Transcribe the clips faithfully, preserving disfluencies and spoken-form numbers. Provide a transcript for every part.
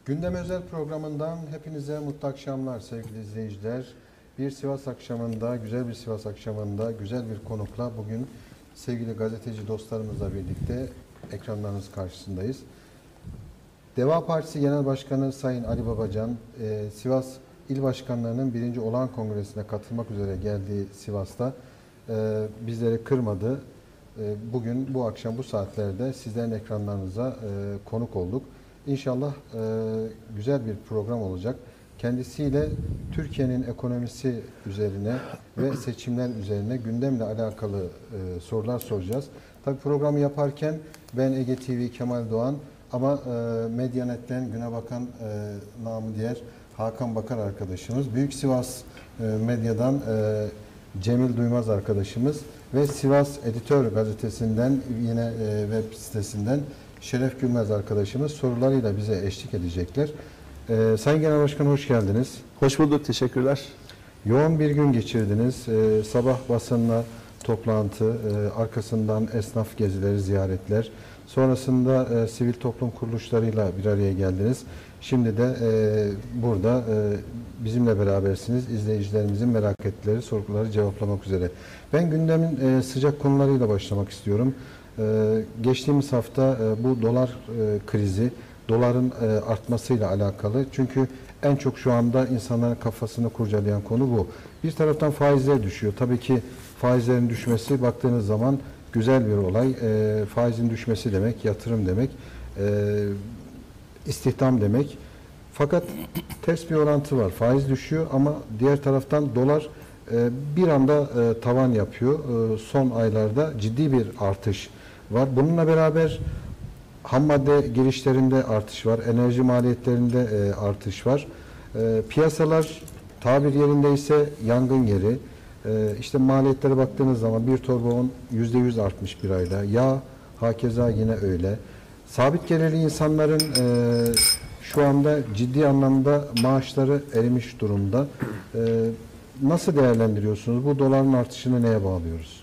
Gündem özel programından hepinize mutlu akşamlar sevgili izleyiciler. Bir Sivas akşamında, güzel bir Sivas akşamında, güzel bir konukla bugün sevgili gazeteci dostlarımızla birlikte ekranlarınız karşısındayız. Deva Partisi Genel Başkanı Sayın Ali Babacan, e, Sivas İl Başkanlarının birinci Olağan Kongresi'ne katılmak üzere geldiği Sivas'ta e, bizleri kırmadı. E, bugün bu akşam bu saatlerde sizlerin ekranlarınıza e, konuk olduk. İnşallah e, güzel bir program olacak. Kendisiyle Türkiye'nin ekonomisi üzerine ve seçimler üzerine gündemle alakalı e, sorular soracağız. Tabii programı yaparken ben Ege T V Kemal Doğan ama e, Medyanet'ten Güne Bakan e, namı diğer Hakan Bakar arkadaşımız, Büyük Sivas e, Medya'dan e, Cemil Duymaz arkadaşımız ve Sivas Editör Gazetesi'nden yine e, web sitesinden Şeref Gülmez arkadaşımız sorularıyla bize eşlik edecekler. Ee, Sayın Genel Başkan hoş geldiniz. Hoş bulduk, teşekkürler. Yoğun bir gün geçirdiniz. Ee, sabah basınla toplantı, e, arkasından esnaf gezileri, ziyaretler. Sonrasında e, sivil toplum kuruluşlarıyla bir araya geldiniz. Şimdi de e, burada e, bizimle berabersiniz. İzleyicilerimizin merak ettikleri soruları cevaplamak üzere. Ben gündemin e, sıcak konularıyla başlamak istiyorum. Ee, geçtiğimiz hafta e, bu dolar e, krizi, doların e, artmasıyla alakalı. Çünkü en çok şu anda insanların kafasını kurcalayan konu bu. Bir taraftan faizler düşüyor. Tabii ki faizlerin düşmesi baktığınız zaman güzel bir olay. E, faizin düşmesi demek, yatırım demek, e, istihdam demek. Fakat ters bir orantı var. Faiz düşüyor ama diğer taraftan dolar e, bir anda e, tavan yapıyor. E, son aylarda ciddi bir artış var. Bununla beraber ham madde girişlerinde artış var. Enerji maliyetlerinde e, artış var. E, piyasalar tabir yerindeyse yangın yeri. E, işte maliyetlere baktığınız zaman bir torba un yüzde yüz artmış bir ayda. Yağ hakeza yine öyle. Sabit gelirli insanların e, şu anda ciddi anlamda maaşları erimiş durumda. E, nasıl değerlendiriyorsunuz? Bu doların artışını neye bağlıyoruz?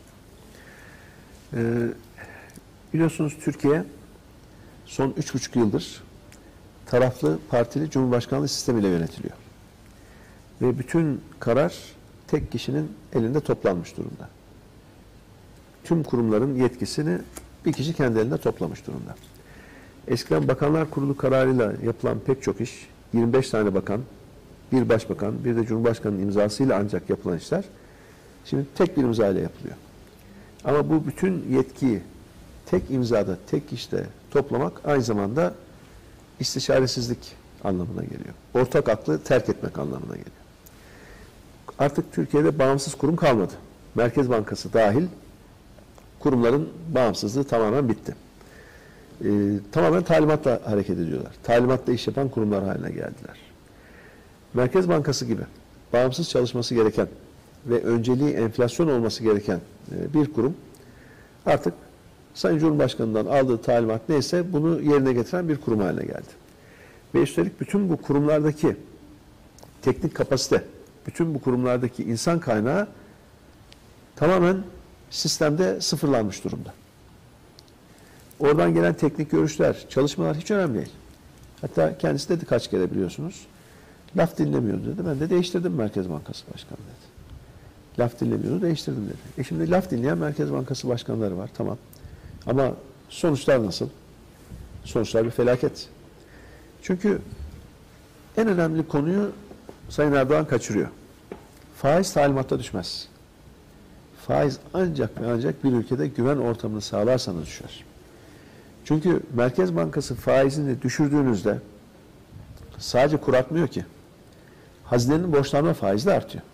Ee, biliyorsunuz Türkiye son üç buçuk yıldır taraflı partili cumhurbaşkanlığı sistemiyle yönetiliyor. Ve bütün karar tek kişinin elinde toplanmış durumda. Tüm kurumların yetkisini bir kişi kendi elinde toplamış durumda. Eskiden Bakanlar Kurulu kararıyla yapılan pek çok iş, yirmi beş tane bakan, bir başbakan, bir de cumhurbaşkanının imzasıyla ancak yapılan işler şimdi tek bir imza ile yapılıyor. Ama bu bütün yetkiyi tek imzada, tek kişide toplamak aynı zamanda istişaresizlik anlamına geliyor. Ortak aklı terk etmek anlamına geliyor. Artık Türkiye'de bağımsız kurum kalmadı. Merkez Bankası dahil kurumların bağımsızlığı tamamen bitti. Ee, tamamen talimatla hareket ediyorlar. Talimatla iş yapan kurumlar haline geldiler. Merkez Bankası gibi bağımsız çalışması gereken ve önceliği enflasyon olması gereken bir kurum artık Sayın Cumhurbaşkanı'ndan aldığı talimat neyse bunu yerine getiren bir kurum haline geldi. Ve üstelik bütün bu kurumlardaki teknik kapasite, bütün bu kurumlardaki insan kaynağı tamamen sistemde sıfırlanmış durumda. Oradan gelen teknik görüşler, çalışmalar hiç önemli değil. Hatta kendisi dedi kaç kere biliyorsunuz. Laf dinlemiyordu dedi. Ben de değiştirdim Merkez Bankası Başkanı dedi. Laf dinlemiyordu, değiştirdim dedi. E şimdi laf dinleyen Merkez Bankası başkanları var, tamam. Ama sonuçlar nasıl? Sonuçlar bir felaket. Çünkü en önemli konuyu Sayın Erdoğan kaçırıyor. Faiz talimatta düşmez. Faiz ancak ve ancak bir ülkede güven ortamını sağlarsanız düşer. Çünkü Merkez Bankası faizini düşürdüğünüzde sadece kur artmıyor ki. Hazinenin borçlanma faizi de artıyor.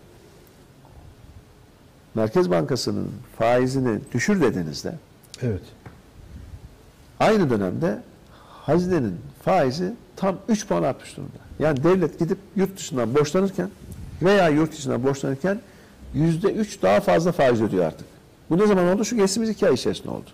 Merkez Bankası'nın faizini düşür dediğinizde evet, aynı dönemde hazinenin faizi tam üç puan artmış durumda. Yani devlet gidip yurt dışından borçlanırken veya yurt dışından borçlanırken yüzde üç daha fazla faiz ödüyor artık. Bu ne zaman oldu? Şu geçtiğimiz iki ay içerisinde oldu.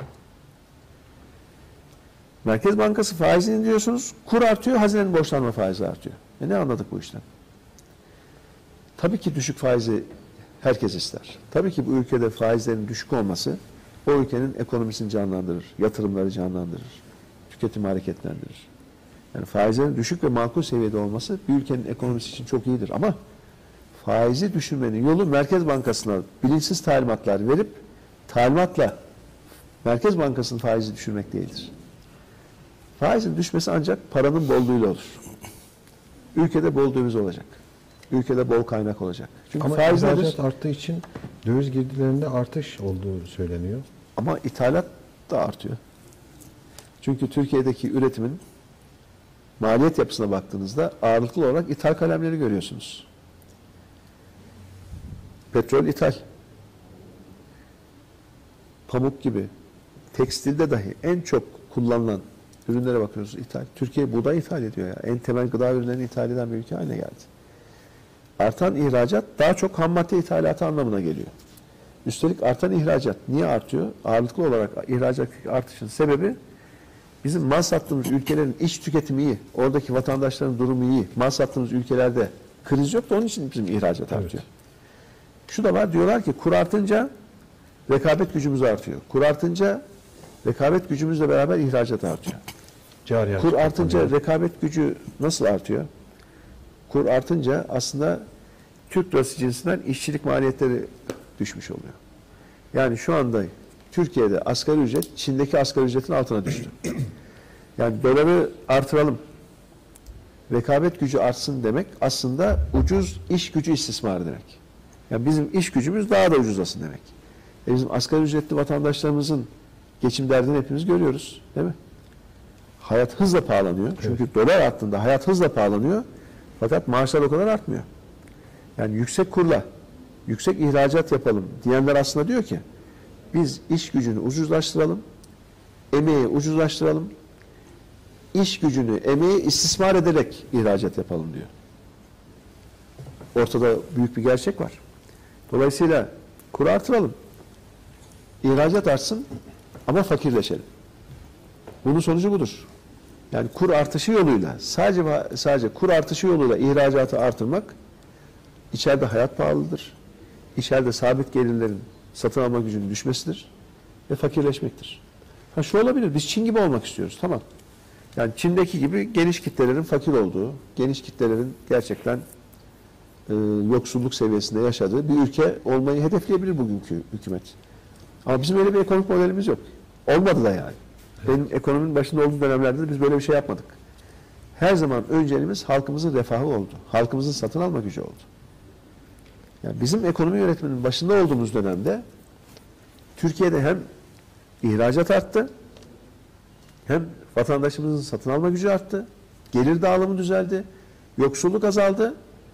Merkez Bankası faizini diyorsunuz, kur artıyor, hazinenin borçlanma faizi artıyor. E ne anladık bu işten? Tabii ki düşük faizi herkes ister. Tabii ki bu ülkede faizlerin düşük olması o ülkenin ekonomisini canlandırır, yatırımları canlandırır, tüketimi hareketlendirir. Yani faizlerin düşük ve makul seviyede olması bir ülkenin ekonomisi için çok iyidir ama faizi düşürmenin yolu Merkez Bankası'na bilinçsiz talimatlar verip talimatla Merkez Bankası'nın faizi düşürmek değildir. Faizin düşmesi ancak paranın bolluğuyla olur. Ülkede bol döviz olacak. Ülkede bol kaynak olacak. Çünkü Ama faiz ihracat nedir? arttığı için döviz girdilerinde artış olduğu söyleniyor. Ama ithalat da artıyor. Çünkü Türkiye'deki üretimin maliyet yapısına baktığınızda ağırlıklı olarak ithal kalemleri görüyorsunuz. Petrol ithal. Pamuk gibi, tekstilde dahi en çok kullanılan ürünlere bakıyoruz ithal. Türkiye buğday ithal ediyor ya. En temel gıda ürünlerini ithal eden bir ülke haline geldi. Artan ihracat daha çok ham madde ithalatı anlamına geliyor. Üstelik artan ihracat niye artıyor? Ağırlıklı olarak ihracat artışın sebebi bizim mal sattığımız ülkelerin iç tüketimi iyi. Oradaki vatandaşların durumu iyi. Mal sattığımız ülkelerde kriz yok da onun için bizim ihracat Evet. artıyor. Şu da var, diyorlar ki kur artınca rekabet gücümüz artıyor. Kur artınca rekabet gücümüzle beraber ihracat artıyor. Cari Kur açık artınca kapanıyor. rekabet gücü nasıl artıyor? Kur artınca aslında Türk lirası cinsinden işçilik maliyetleri düşmüş oluyor. Yani şu anda Türkiye'de asgari ücret Çin'deki asgari ücretin altına düştü. Yani doları artıralım, rekabet gücü artsın demek aslında ucuz iş gücü istismarı demek. Yani bizim iş gücümüz daha da ucuzlasın demek. E bizim asgari ücretli vatandaşlarımızın geçim derdini hepimiz görüyoruz, değil mi? Hayat hızla pahalanıyor. Çünkü evet. Dolar arttığında hayat hızla pahalanıyor. Fakat maaşlar o kadar artmıyor. Yani yüksek kurla, yüksek ihracat yapalım diyenler aslında diyor ki biz iş gücünü ucuzlaştıralım, emeği ucuzlaştıralım, iş gücünü, emeği istismar ederek ihracat yapalım diyor. Ortada büyük bir gerçek var. Dolayısıyla kuru artıralım, ihracat artsın ama fakirleşelim. Bunun sonucu budur. Yani kur artışı yoluyla, sadece sadece kur artışı yoluyla ihracatı artırmak, içeride hayat pahalıdır. İçeride sabit gelirlerin satın alma gücünün düşmesidir ve fakirleşmektir. Ha şu olabilir, biz Çin gibi olmak istiyoruz, tamam. Yani Çin'deki gibi geniş kitlelerin fakir olduğu, geniş kitlelerin gerçekten e, yoksulluk seviyesinde yaşadığı bir ülke olmayı hedefleyebilir bugünkü hükümet. Ama bizim öyle bir ekonomik modelimiz yok. Olmadı da yani. Benim ekonominin başında olduğu dönemlerde de biz böyle bir şey yapmadık. Her zaman önceliğimiz halkımızın refahı oldu. Halkımızın satın alma gücü oldu. Yani bizim ekonomi yönetiminin başında olduğumuz dönemde Türkiye'de hem ihracat arttı, hem vatandaşımızın satın alma gücü arttı, gelir dağılımı düzeldi, yoksulluk azaldı.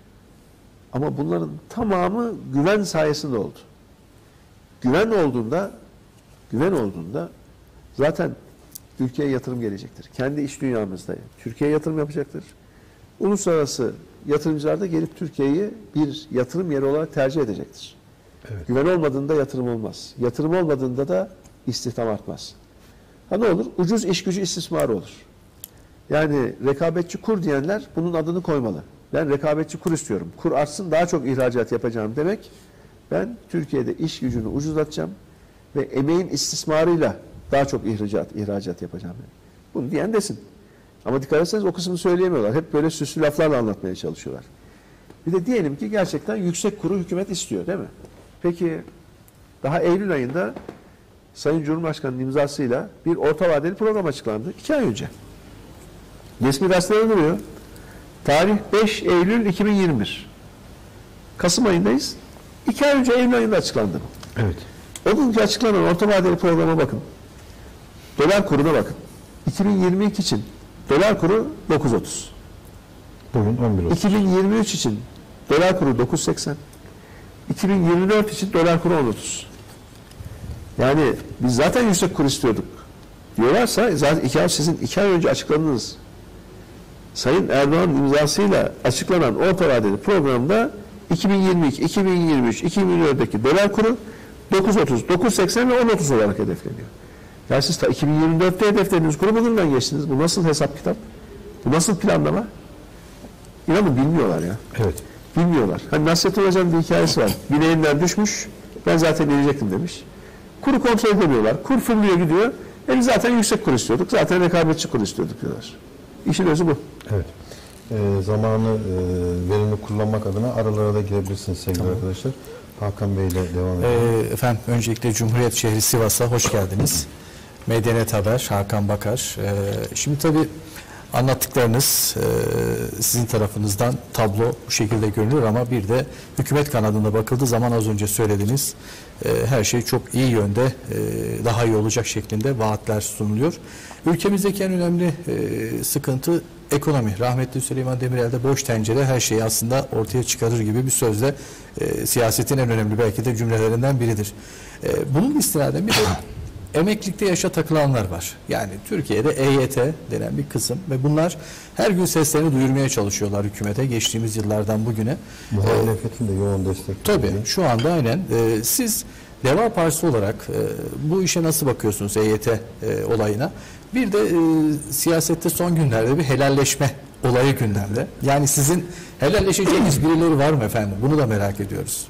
Ama bunların tamamı güven sayesinde oldu. Güven olduğunda, güven olduğunda zaten ülkeye yatırım gelecektir. Kendi iç dünyamızda Türkiye'ye yatırım yapacaktır. Uluslararası yatırımcılar da gelip Türkiye'yi bir yatırım yeri olarak tercih edecektir. Evet. Güven olmadığında yatırım olmaz. Yatırım olmadığında da istihdam artmaz. Ha ne olur? Ucuz iş gücü istismarı olur. Yani rekabetçi kur diyenler bunun adını koymalı. Ben rekabetçi kur istiyorum. Kur artsın, daha çok ihracat yapacağım demek. Ben Türkiye'de iş gücünü ucuzlatacağım ve emeğin istismarıyla daha çok ihracat, ihracat yapacağım. Bunu diyen desin. Ama dikkat ederseniz o kısmını söyleyemiyorlar. Hep böyle süslü laflarla anlatmaya çalışıyorlar. Bir de diyelim ki gerçekten yüksek kuru hükümet istiyor, değil mi? Peki daha Eylül ayında Sayın Cumhurbaşkanı'nın imzasıyla bir orta vadeli program açıklandı. İki ay önce. Resmi gazetede duruyor. Tarih beş Eylül iki bin yirmi bir. Kasım ayındayız. İki ay önce Eylül ayında açıklandı. Evet. O günkü açıklanan orta vadeli programa bakın. Dolar kuruna bakın. iki bin yirmi iki için dolar kuru dokuz otuz. Bugün on bir otuz. iki bin yirmi üç için dolar kuru dokuz seksen. iki bin yirmi dört için dolar kuru on otuz. Yani biz zaten yüksek kur istiyorduk diyorlarsa zaten iki ay, sizin iki ay önce açıkladığınız Sayın Erdoğan'ın imzasıyla açıklanan orta vadeli programda iki bin yirmi iki, iki bin yirmi üç, iki bin yirmi dörtteki dolar kuru dokuz otuz, dokuz seksen ve on otuz olarak hedefleniyor. Yani siz iki bin yirmi dörtte hedeflediğiniz kuru bugünden geçtiniz. Bu nasıl hesap kitap? Bu nasıl planlama? İnanın bilmiyorlar ya. Evet. Bilmiyorlar. Hani Nasrettin Hoca'nın bir hikayesi var. Bileğinden düşmüş, ben zaten inecektim demiş. Kuru kontrol edemiyorlar. Kur fırlıyor gidiyor. E biz zaten yüksek kur istiyorduk. Zaten rekabetçi kur istiyorduk diyorlar. İşin özü bu. Evet. E, zamanı e, verimli kullanmak adına aralara da girebilirsiniz sevgili tamam. arkadaşlar. Hakan Bey ile devam edelim. E, efendim öncelikle Cumhuriyet şehri Sivas'a hoş geldiniz. Medeniyet Haber, Hakan Bakar. E, şimdi tabii anlattıklarınız e, sizin tarafınızdan tablo bu şekilde görünür ama bir de hükümet kanadında bakıldığı zaman az önce söylediğiniz e, her şey çok iyi yönde, e, daha iyi olacak şeklinde vaatler sunuluyor. Ülkemizdeki en önemli e, sıkıntı ekonomi. Rahmetli Süleyman Demirel de boş tencere her şeyi aslında ortaya çıkarır gibi bir sözle e, siyasetin en önemli belki de cümlelerinden biridir. E, bunun istinaden bir de emeklilikte yaşa takılanlar var. Yani Türkiye'de E Y T denen bir kısım ve bunlar her gün seslerini duyurmaya çalışıyorlar hükümete geçtiğimiz yıllardan bugüne. Muhalefetin de yoğun destek. Tabii şu anda aynen. Ee, siz Deva Partisi olarak e, bu işe nasıl bakıyorsunuz E Y T e, olayına? Bir de e, siyasette son günlerde bir helalleşme olayı gündemde. Yani sizin helalleşeceğiniz birileri var mı efendim? Bunu da merak ediyoruz.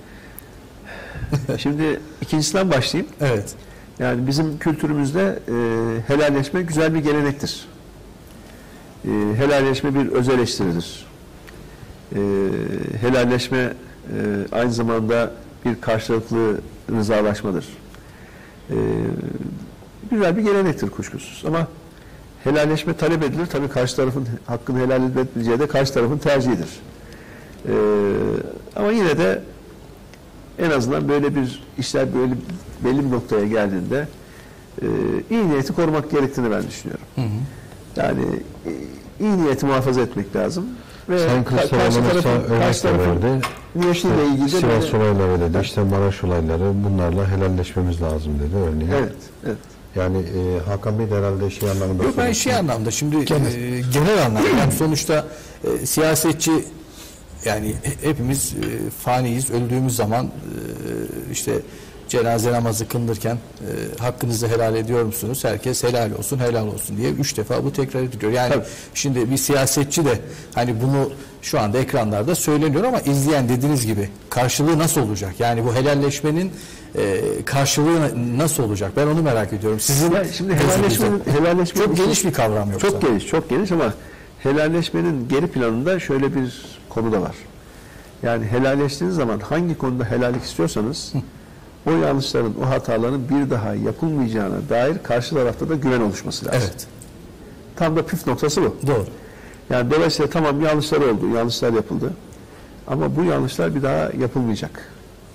Şimdi ikincisinden başlayayım. Evet. Yani bizim kültürümüzde e, helalleşme güzel bir gelenektir. E, helalleşme bir öz eleştiridir. E, helalleşme e, aynı zamanda bir karşılıklı rızalaşmadır. E, güzel bir gelenektir kuşkusuz. Ama helalleşme talep edilir. Tabii karşı tarafın hakkını helal etmeyeceği de karşı tarafın tercihidir. E, ama yine de en azından böyle bir işler böyle belli bir noktaya geldiğinde e, iyi niyeti korumak gerektiğini ben düşünüyorum. Hı hı. Yani e, iyi niyeti muhafaza etmek lazım. Ve Sayın Kılıçdaroğlu'nun örnek verdi. Niyetiyle ilgili Sivas böyle, olayları dedi, evet. işte Maraş olayları, bunlarla helalleşmemiz lazım dedi örneğin. Evet, evet. Yani e, Hakan Bey de herhalde şey anlamında... Yok ben şey anlamda şimdi genel, e, genel anlamda yani sonuçta e, siyasetçi yani hepimiz e, faniyiz. Öldüğümüz zaman e, işte cenaze namazı kılınırken e, hakkınızı helal ediyor musunuz? Herkes helal olsun, helal olsun diye üç defa bu tekrar ediliyor. Yani tabii. Şimdi bir siyasetçi de hani bunu şu anda ekranlarda söyleniyor ama izleyen dediğiniz gibi karşılığı nasıl olacak? Yani bu helalleşmenin e, karşılığı nasıl olacak? Ben onu merak ediyorum. Sizin yani şimdi helalleşmenin, helalleşmenin çok geniş bir kavram yoksa. Çok geniş, çok geniş ama helalleşmenin geri planında şöyle bir konu da var. Yani helalleştiğiniz zaman hangi konuda helallik istiyorsanız o yanlışların, o hataların bir daha yapılmayacağına dair karşı tarafta da güven oluşması lazım. Evet. Tam da püf noktası bu. Doğru. Yani dolayısıyla tamam yanlışlar oldu, yanlışlar yapıldı. Ama bu yanlışlar bir daha yapılmayacak.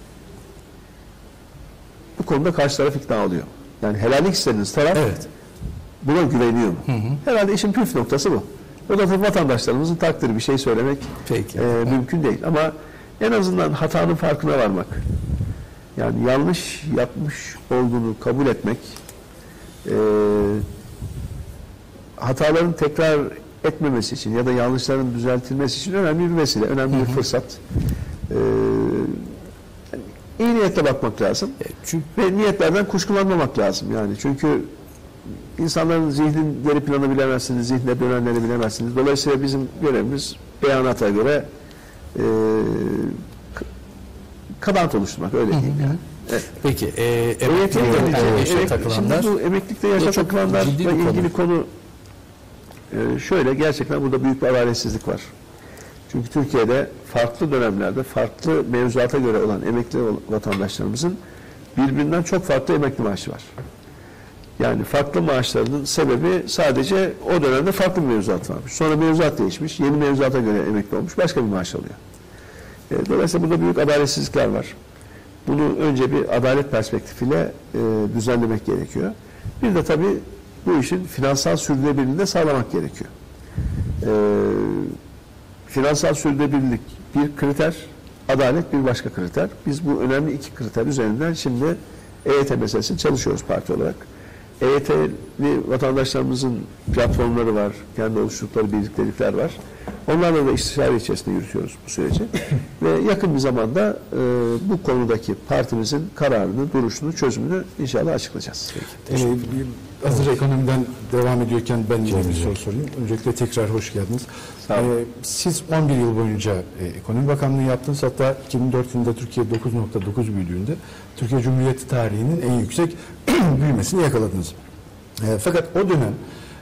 Bu konuda karşı taraf ikna oluyor. Yani helallik istediğiniz taraf evet. buna güveniyor mu? Hı hı. Herhalde işin püf noktası bu. O da tabii vatandaşlarımızın takdiri, bir şey söylemek e, mümkün değil. Ama en azından hatanın farkına varmak, yani yanlış yapmış olduğunu kabul etmek, e, hataların tekrar etmemesi için ya da yanlışların düzeltilmesi için önemli bir vesile, önemli hı hı. bir fırsat. E, yani iyi niyetle bakmak lazım. E, çünkü ve niyetlerden kuşkulanmamak lazım. Yani çünkü İnsanların zihnin geri planı bilemezsiniz, zihne dönenleri bilemezsiniz. Dolayısıyla bizim görevimiz beyanata göre e, kanat oluşturmak, öyle diyeyim yani. Evet. Peki, e, emeklilikte yani yaşa takılanlar. Şimdi bu emeklilikte yaşa takılanlarla ilgili konu e, şöyle, gerçekten burada büyük bir adaletsizlik var. Çünkü Türkiye'de farklı dönemlerde, farklı mevzuata göre olan emekli vatandaşlarımızın birbirinden çok farklı emekli maaşı var. Yani farklı maaşlarının sebebi sadece o dönemde farklı bir mevzuat varmış. Sonra mevzuat değişmiş, yeni mevzuata göre emekli olmuş, başka bir maaş alıyor. E, dolayısıyla burada büyük adaletsizlikler var. Bunu önce bir adalet perspektifiyle e, düzenlemek gerekiyor. Bir de tabii bu işin finansal sürdürülebilirliğini de sağlamak gerekiyor. E, finansal sürdürülebilirlik bir kriter, adalet bir başka kriter. Biz bu önemli iki kriter üzerinden şimdi E Y T meselesini çalışıyoruz parti olarak. E Y T'li vatandaşlarımızın platformları var, kendi oluşturdukları birliktelikler var. Onlarla da istişare içerisinde yürütüyoruz bu süreci. Ve yakın bir zamanda e, bu konudaki partimizin kararını, duruşunu, çözümünü inşallah açıklayacağız. Peki, ee, hazır ekonomiden devam ediyorken ben yine bir soru sorayım. Öncelikle tekrar hoş geldiniz. Ee, siz on bir yıl boyunca e, Ekonomi Bakanlığı yaptınız. Hatta iki bin dört yılında Türkiye dokuz nokta dokuz büyüdüğünde Türkiye Cumhuriyeti tarihinin en yüksek büyümesini yakaladınız. E, fakat o dönem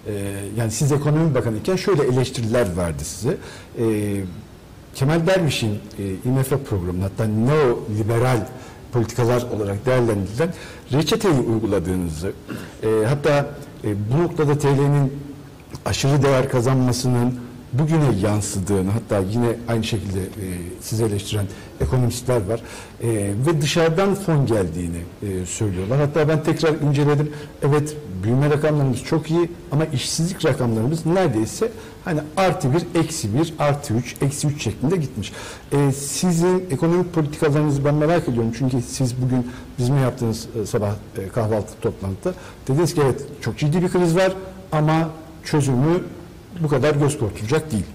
Ee, yani siz ekonomi bakanı iken şöyle eleştiriler verdi size. Ee, Kemal Derviş'in e, I M F programının, hatta neoliberal politikalar olarak değerlendirilen reçeteyi uyguladığınızı, e, hatta e, bu noktada T L'nin aşırı değer kazanmasının bugüne yansıdığını, hatta yine aynı şekilde e, sizi eleştiren ekonomistler var e, ve dışarıdan fon geldiğini e, söylüyorlar. Hatta ben tekrar inceledim. Evet, büyüme rakamlarımız çok iyi ama işsizlik rakamlarımız neredeyse hani artı bir, eksi bir, artı üç, eksi üç şeklinde gitmiş. E, sizin ekonomik politikalarınızı ben merak ediyorum. Çünkü siz bugün bizimle yaptığınız e, sabah e, kahvaltı toplantıda dediniz ki evet, çok ciddi bir kriz var ama çözümü bu kadar göz korkutacak değil.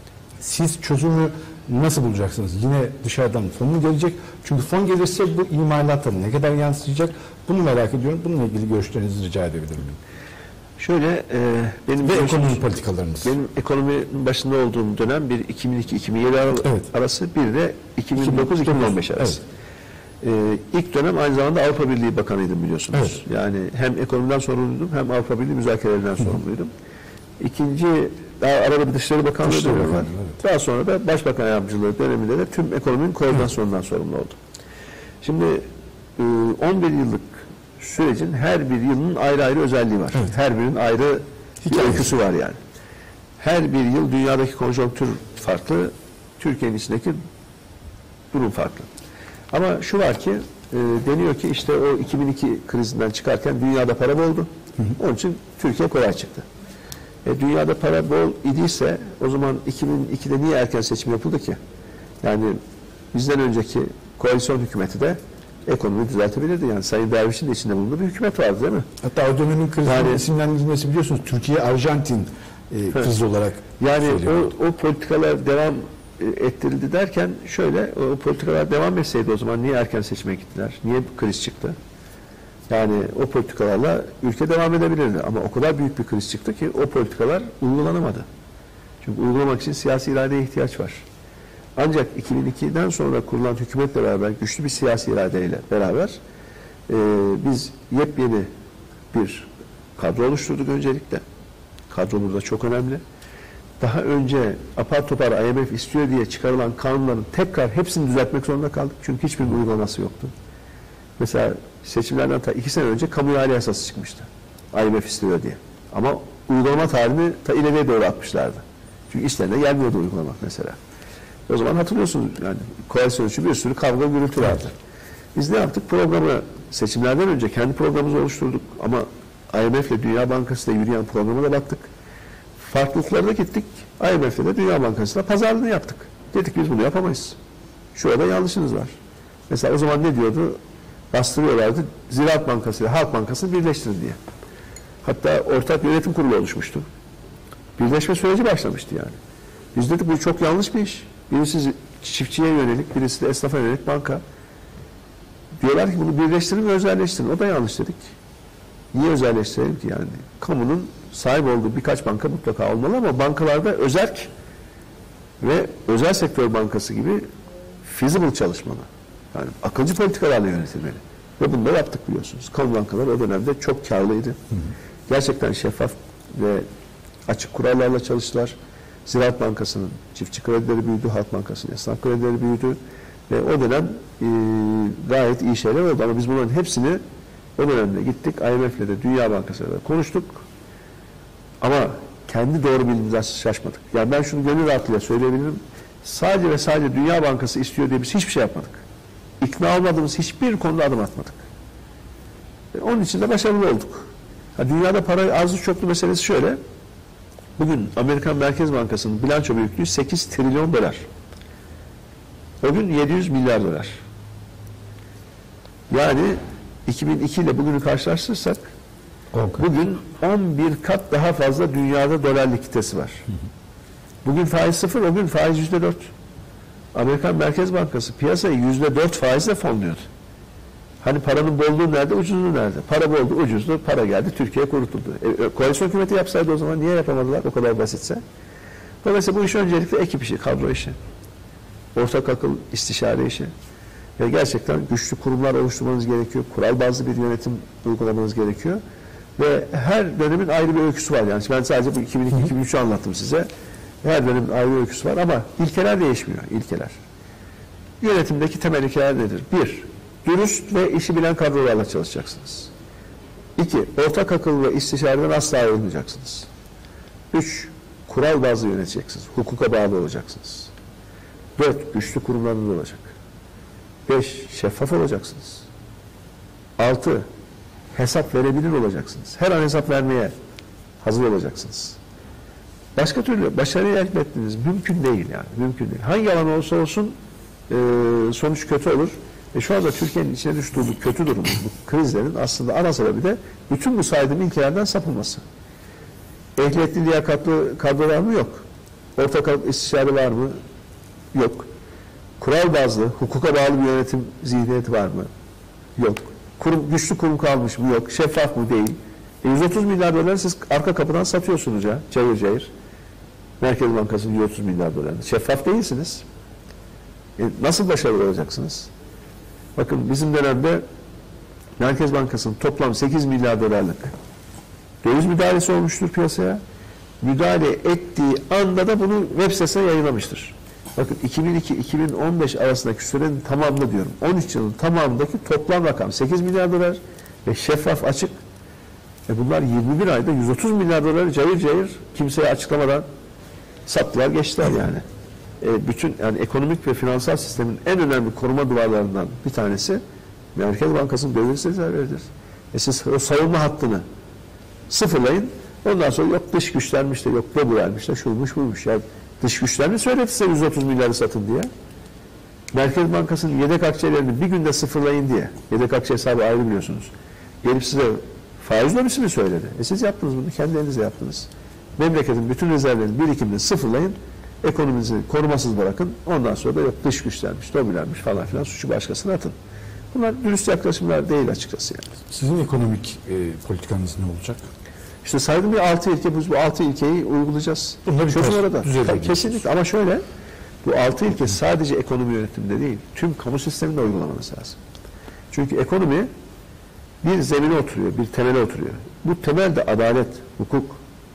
Siz çözümü nasıl bulacaksınız? Yine dışarıdan fon mu gelecek? Çünkü fon gelirse bu imalata ne kadar yansıyacak? Bunu merak ediyorum. Bununla ilgili görüşlerinizi rica edebilir miyim? Şöyle, e, benim Ve ekonomi politikalarınız. Benim ekonomi başında olduğum dönem bir iki bin iki iki bin yedi ar- Evet. arası, bir de iki bin dokuz iki bin on beş arası. Evet. E, ilk dönem aynı zamanda Avrupa Birliği Bakanıydım biliyorsunuz. Evet. Yani hem ekonomiden sorumluydum hem Avrupa Birliği müzakerelerinden sorumluydum. İkinci, daha arada bir Dışişleri Bakanlığı Dışişleri dönemi var. Bakanlığı, evet. Daha sonra da Başbakan Yardımcılığı döneminde de tüm ekonominin koordinasyonundan sorumlu oldum. Şimdi e, on bir yıllık sürecin her bir yılının ayrı ayrı özelliği var. Evet. Her birinin ayrı bir öyküsü var yani. Her bir yıl dünyadaki konjonktür farklı, Türkiye'nin içindeki durum farklı. Ama şu var ki, e, deniyor ki işte o iki bin iki krizinden çıkarken dünyada para boldu. Hı hı. Onun için Türkiye kolay çıktı. E, dünyada para bol idiyse o zaman iki bin ikide niye erken seçim yapıldı ki? Yani bizden önceki koalisyon hükümeti de ekonomiyi düzeltebilirdi. Yani Sayın Derviş'in de içinde bulunduğu bir hükümet vardı değil mi? Hatta o dönemin krizinin yani, isimlendirilmesi biliyorsunuz Türkiye-Arjantin e, krizi olarak yani söylüyor. o, o politikalar devam ettirildi derken şöyle, o politikalar devam etseydi o zaman niye erken seçime gittiler? Niye kriz çıktı? Yani o politikalarla ülke devam edebilirdi. Ama o kadar büyük bir kriz çıktı ki o politikalar uygulanamadı. Çünkü uygulamak için siyasi iradeye ihtiyaç var. Ancak iki bin ikiden sonra kurulan hükümetle beraber, güçlü bir siyasi iradeyle beraber e, biz yepyeni bir kadro oluşturduk öncelikle. Kadro burada çok önemli. Daha önce apar topar I M F istiyor diye çıkarılan kanunların tekrar hepsini düzeltmek zorunda kaldık. Çünkü hiçbirinin uygulaması yoktu. Mesela seçimlerden ta iki sene önce kamu ihale yasası çıkmıştı. I M F istiyor diye. Ama uygulama tarihini ta ileriye doğru atmışlardı. Çünkü işlerine gelmiyordu uygulamak mesela. O zaman hatırlıyorsunuz yani koalisyon için bir sürü kavga gürültü vardı. Biz ne yaptık? Programı seçimlerden önce kendi programımızı oluşturduk. Ama I M F ile Dünya Bankası ile yürüyen programa da baktık. Farklılıklara da gittik. I M F ile Dünya Bankası ile pazarlığını yaptık. Dedik biz bunu yapamayız. Şurada yanlışınız var. Mesela o zaman ne diyordu? Bastırıyorlardı. Ziraat Bankası ile Halk Bankası'nı birleştirin diye. Hatta ortak yönetim kurulu oluşmuştu. Birleşme süreci başlamıştı yani. Biz dedik bu çok yanlış bir iş. Birisi çiftçiye yönelik, birisi de esnafa yönelik banka. Diyorlar ki bunu birleştirin ve özelleştirin. O da yanlış dedik. Niye özelleştirelim ki yani? Kamunun sahip olduğu birkaç banka mutlaka olmalı ama bankalarda özerk ve özel sektör bankası gibi feasible çalışmalı. Yani akılcı politikalarla yönetilmeli. Ve bunu da yaptık biliyorsunuz. Kamu bankaları o dönemde çok karlıydı. Hı hı. Gerçekten şeffaf ve açık kurallarla çalıştılar. Ziraat Bankası'nın çiftçi kredileri büyüdü, Halk Bankası'nın esnaf kredileri büyüdü. Ve o dönem e, gayet iyi şeyler oldu. Ama biz bunların hepsini o dönemde gittik. I M F ile de Dünya Bankası'yla da konuştuk. Ama kendi doğru bildiğimizden şaşmadık. Yani ben şunu gönül rahatlığıyla söyleyebilirim. Sadece ve sadece Dünya Bankası istiyor diye biz hiçbir şey yapmadık. İkna olmadığımız hiçbir konuda adım atmadık. E, onun için de başarılı olduk. Ha, dünyada para arzı çoklu meselesi şöyle. Bugün Amerikan Merkez Bankası'nın bilanço büyüklüğü sekiz trilyon dolar. O gün yedi yüz milyar dolar. Yani iki bin iki ile bugünü karşılaştırırsak bugün on bir kat daha fazla dünyada dolar likiditesi var. Bugün faiz sıfır, o gün faiz yüzde dört. Amerikan Merkez Bankası piyasayı yüzde dört faizle fonluyordu. Hani paranın bolluğu nerede, ucuzluğu nerede? Para boldu, ucuzdu, para geldi, Türkiye kurutuldu. E, koalisyon hükümeti yapsaydı o zaman niye yapamadılar o kadar basitse? Dolayısıyla bu iş öncelikle ekip işi, kadro işi. Ortak akıl, istişare işi. Ve gerçekten güçlü kurumlar oluşturmanız gerekiyor. Kural bazlı bir yönetim uygulamanız gerekiyor. Ve her dönemin ayrı bir öyküsü var. Yani ben sadece bu iki bin iki iki bin üçü anlattım size. Her dönemin ayrı bir öyküsü var ama ilkeler değişmiyor. İlkeler. Yönetimdeki temel ilkeler nedir? Bir, dürüst ve işi bilen kadrolarla çalışacaksınız. İki, ortak akıl ve istişareden asla ayrılmayacaksınız. Üç, kural bazlı yöneteceksiniz. Hukuka bağlı olacaksınız. Dört, güçlü kurumlarınız olacak. Beş, şeffaf olacaksınız. Altı, hesap verebilir olacaksınız. Her an hesap vermeye hazır olacaksınız. Başka türlü başarıyı elde etmeniz mümkün değil yani. Mümkün değil. Hangi alan olsa olsun e, sonuç kötü olur. E şu anda Türkiye'nin içine düştüğü bu kötü durum, bu krizlerin aslında ana sebebi de bütün bu saydığım ilkelerden sapılması. Ehliyetli, liyakatlı kadrolar mı? Yok. Ortak istişare var mı? Yok. Kural bazlı, hukuka bağlı bir yönetim zihniyeti var mı? Yok. Kurum, güçlü kurum kalmış mı? Yok. Şeffaf mı? Değil. E yüz otuz milyar doları siz arka kapıdan satıyorsunuz ya. Cayır cayır. Merkez Bankası'nın yüz otuz milyar dolarını. Şeffaf değilsiniz. E nasıl başarılı olacaksınız? Bakın bizim dönemde Merkez Bankası'nın toplam sekiz milyar dolarlık döviz müdahalesi olmuştur piyasaya. Müdahale ettiği anda da bunu web sitesine yayınlamıştır. Bakın iki bin iki iki bin on beş arasındaki sürenin tamamını diyorum. on üç yılın tamamındaki toplam rakam sekiz milyar dolar ve şeffaf, açık. E bunlar yirmi bir ayda yüz otuz milyar doları cayır cayır kimseye açıklamadan sattılar, geçtiler yani. E bütün yani ekonomik ve finansal sistemin en önemli koruma duvarlarından bir tanesi Merkez Bankası'nın döviz rezervleridir. E siz o savunma hattını sıfırlayın. Ondan sonra yok dış güçlenmiş de yok bu vermiş de şuymuş buymuş. Yani dış güçler mi söyledi size yüz otuz milyarı satın diye? Merkez Bankası'nın yedek akçelerini bir günde sıfırlayın diye. Yedek akçe hesabı ayrı biliyorsunuz. Gelip size faiz lobisi mi söyledi? E siz yaptınız bunu. Kendi elinizle yaptınız. Memleketin bütün rezervlerini birikimini sıfırlayın. Ekonominizi korumasız bırakın. Ondan sonra da yok dış güçlenmiş, lobilenmiş falan filan suçu başkasına atın. Bunlar dürüst yaklaşımlar değil açıkçası yani. Sizin ekonomik e, politikanız ne olacak? İşte saydığım bir altı ilke, biz bu altı ilkeyi uygulayacağız. Bunda bir Çözüm düzeltme kesinlikle ama şöyle, bu altı ilke sadece ekonomi yönetiminde değil, tüm kamu sisteminde uygulamanız lazım. Çünkü ekonomi bir zemine oturuyor, bir temele oturuyor. Bu temel de adalet, hukuk.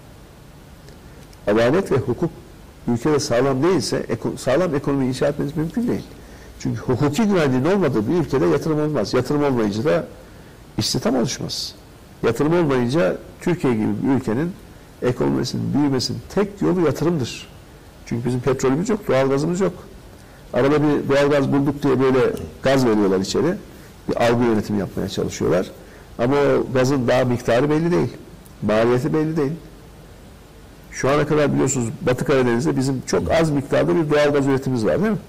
Adalet ve hukuk ülkede sağlam değilse, eko, sağlam ekonomi inşa etmeniz mümkün değil. Çünkü hukuki güvenliğin olmadığı bir ülkede yatırım olmaz. Yatırım olmayınca da istihdam oluşmaz. Yatırım olmayınca Türkiye gibi bir ülkenin ekonomisinin büyümesinin tek yolu yatırımdır. Çünkü bizim petrolümüz yok, doğalgazımız yok. Arada bir doğalgaz bulduk diye böyle gaz veriyorlar içeri. Bir algı yönetimi yapmaya çalışıyorlar. Ama o gazın daha miktarı belli değil. Maliyeti belli değil. Şu ana kadar biliyorsunuz Batı Karadeniz'de bizim çok az miktarda bir doğalgaz üretimimiz var değil mi?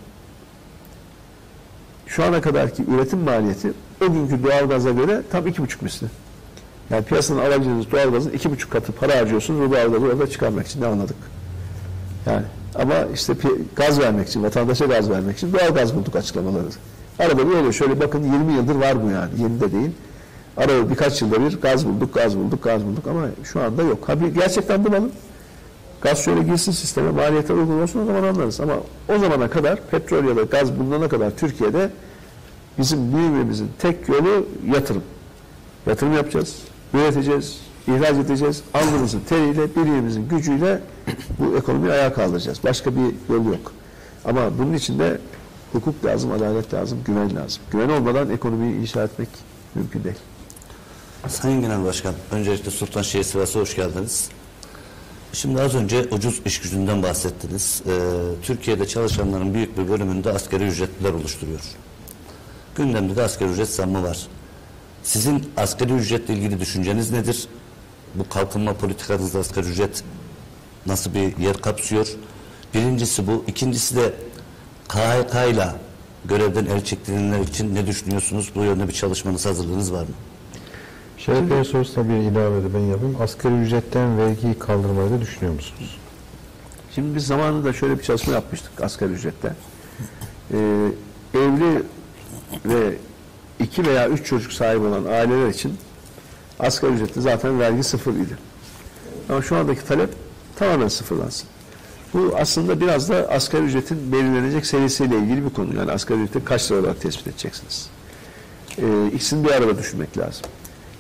Şu ana kadarki üretim maliyeti o günkü doğalgaza göre tam iki buçuk misli. Yani piyasanın alabileceğiniz doğalgazın iki buçuk katı para harcıyorsunuz o doğalgazı orada çıkarmak için, ne anladık? Yani ama işte gaz vermek için, vatandaşa gaz vermek için doğalgaz bulduk açıklamaları. Arada böyle şöyle bakın yirmi yıldır var bu yani, yeni de değil. Arada birkaç yılda bir gaz bulduk, gaz bulduk, gaz bulduk ama şu anda yok. Ha bir gerçekten bulalım. Gaz şöyle girsin sisteme, maliyetler uygun olsun, o zaman anlarız. Ama o zamana kadar petrol ya da gaz bulunana kadar Türkiye'de bizim büyümemizin tek yolu yatırım. Yatırım yapacağız, üreteceğiz, ihraç edeceğiz, alnımızın teriyle, birliğimizin gücüyle bu ekonomiyi ayağa kaldıracağız. Başka bir yol yok. Ama bunun için de hukuk lazım, adalet lazım, güven lazım. Güven olmadan ekonomiyi inşa etmek mümkün değil. Sayın Genel Başkan, öncelikle Sultanşehir Sivas'a hoş geldiniz. Şimdi az önce ucuz iş gücünden bahsettiniz. Ee, Türkiye'de çalışanların büyük bir bölümünde asgari ücretliler oluşturuyor. Gündemde de asgari ücret zammı var. Sizin asgari ücretle ilgili düşünceniz nedir? Bu kalkınma politikanızda asgari ücret nasıl bir yer kapsıyor? Birincisi bu. İkincisi de K H K ile görevden el çekilenler için ne düşünüyorsunuz? Bu yönde bir çalışmanız, hazırlığınız var mı? Şeref Bey sorusuna bir ilave de ben yapayım. Asgari ücretten vergiyi kaldırmayı da düşünüyor musunuz? Şimdi biz zamanında şöyle bir çalışma yapmıştık asgari ücrette. Ee, evli ve iki veya üç çocuk sahibi olan aileler için asgari ücrette zaten vergi sıfır idi. Ama şu andaki talep tamamen sıfırlansın. Bu aslında biraz da asgari ücretin belirlenecek seviyesiyle ilgili bir konu. Yani asgari ücreti kaç lira olarak tespit edeceksiniz? Ee, ikisini bir arada düşünmek lazım.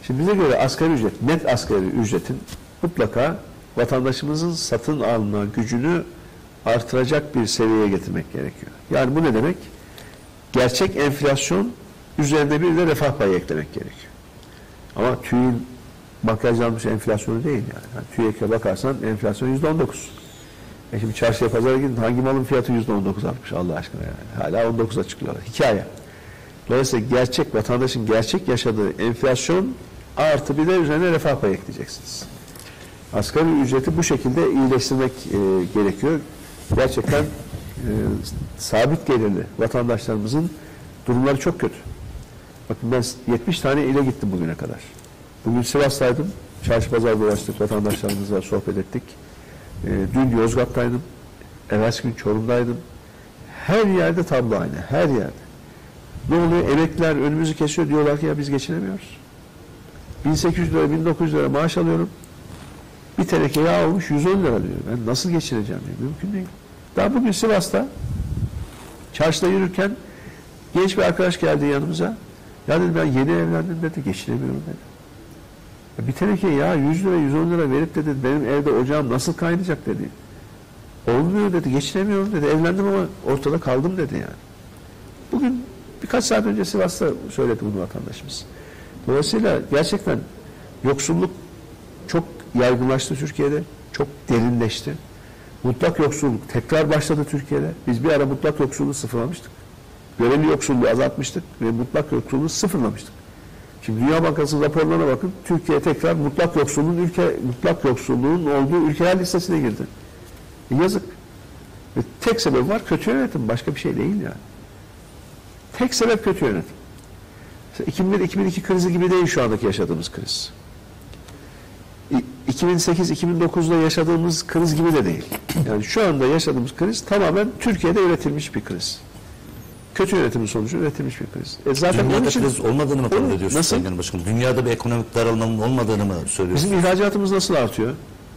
Şimdi bize göre asgari ücret, net asgari ücretin mutlaka vatandaşımızın satın alma gücünü artıracak bir seviyeye getirmek gerekiyor. Yani bu ne demek? Gerçek enflasyon üzerine bir de refah payı eklemek gerekiyor. Ama TÜİ'nin makyajlanmış enflasyonu değil yani. yani TÜİK'e bakarsan enflasyon yüzde on dokuz. E şimdi çarşıya pazara gidin, hangi malın fiyatı yüzde on dokuz artmış Allah aşkına yani. Hala on dokuz açıklıyorlar. Hikaye. Dolayısıyla gerçek, vatandaşın gerçek yaşadığı enflasyon artı bir de üzerine refah payı ekleyeceksiniz. Asgari ücreti bu şekilde iyileştirmek e, gerekiyor. Gerçekten e, sabit gelirli vatandaşlarımızın durumları çok kötü. Bakın ben yetmiş tane ile gittim bugüne kadar. Bugün Sivas'taydım. Çarşı pazar dolaştık, vatandaşlarımızla sohbet ettik. E, dün Yozgat'taydım. Evvelsi gün Çorum'daydım. Her yerde tablo aynı. Her yerde. Ne oluyor? Emekliler önümüzü kesiyor. Diyorlar ki ya biz geçinemiyoruz. bin sekiz yüz lira, bin dokuz yüz lira maaş alıyorum. Bir teneke yağ olmuş yüz on lira diyor. Ben nasıl geçineceğim diyor. Mümkün değil. Daha bugün Sivas'ta çarşıda yürürken genç bir arkadaş geldi yanımıza. Ya dedi ben yeni evlendim dedi. Geçinemiyorum dedi. Ya bir teneke yağ yüz lira, yüz on lira verip dedi benim evde ocağım nasıl kaynayacak dedi. Olmuyor dedi. Geçinemiyorum dedi. Evlendim ama ortada kaldım dedi yani. Bugün birkaç saat önce Sivas'ta söyledi bunu vatandaşımız. Dolayısıyla gerçekten yoksulluk çok yaygınlaştı Türkiye'de. Çok derinleşti. Mutlak yoksulluk tekrar başladı Türkiye'de. Biz bir ara mutlak yoksulluğu sıfırlamıştık. Göreli yoksulluğu azaltmıştık ve mutlak yoksulluğu sıfırlamıştık. Şimdi Dünya Bankası raporlarına bakın. Türkiye tekrar mutlak yoksulluğun ülke mutlak yoksulluğun olduğu ülkeler listesine girdi. E yazık. Ve tek sebep var kötü yönetim. Başka bir şey değil yani. Tek sebep kötü yönetim. iki bin bir iki bin iki krizi gibi değil şu andaki yaşadığımız kriz. iki bin sekiz iki bin dokuzda yaşadığımız kriz gibi de değil. Yani şu anda yaşadığımız kriz tamamen Türkiye'de üretilmiş bir kriz. Kötü yönetimin sonucu üretilmiş bir kriz. E zaten Dünyada için, kriz olmadığını mı kabul Onu, ediyorsunuz nasıl? Sayın Genel Başkanım? Dünyada bir ekonomik daralmanın olmadığını mı söylüyorsunuz? Bizim ihracatımız nasıl artıyor?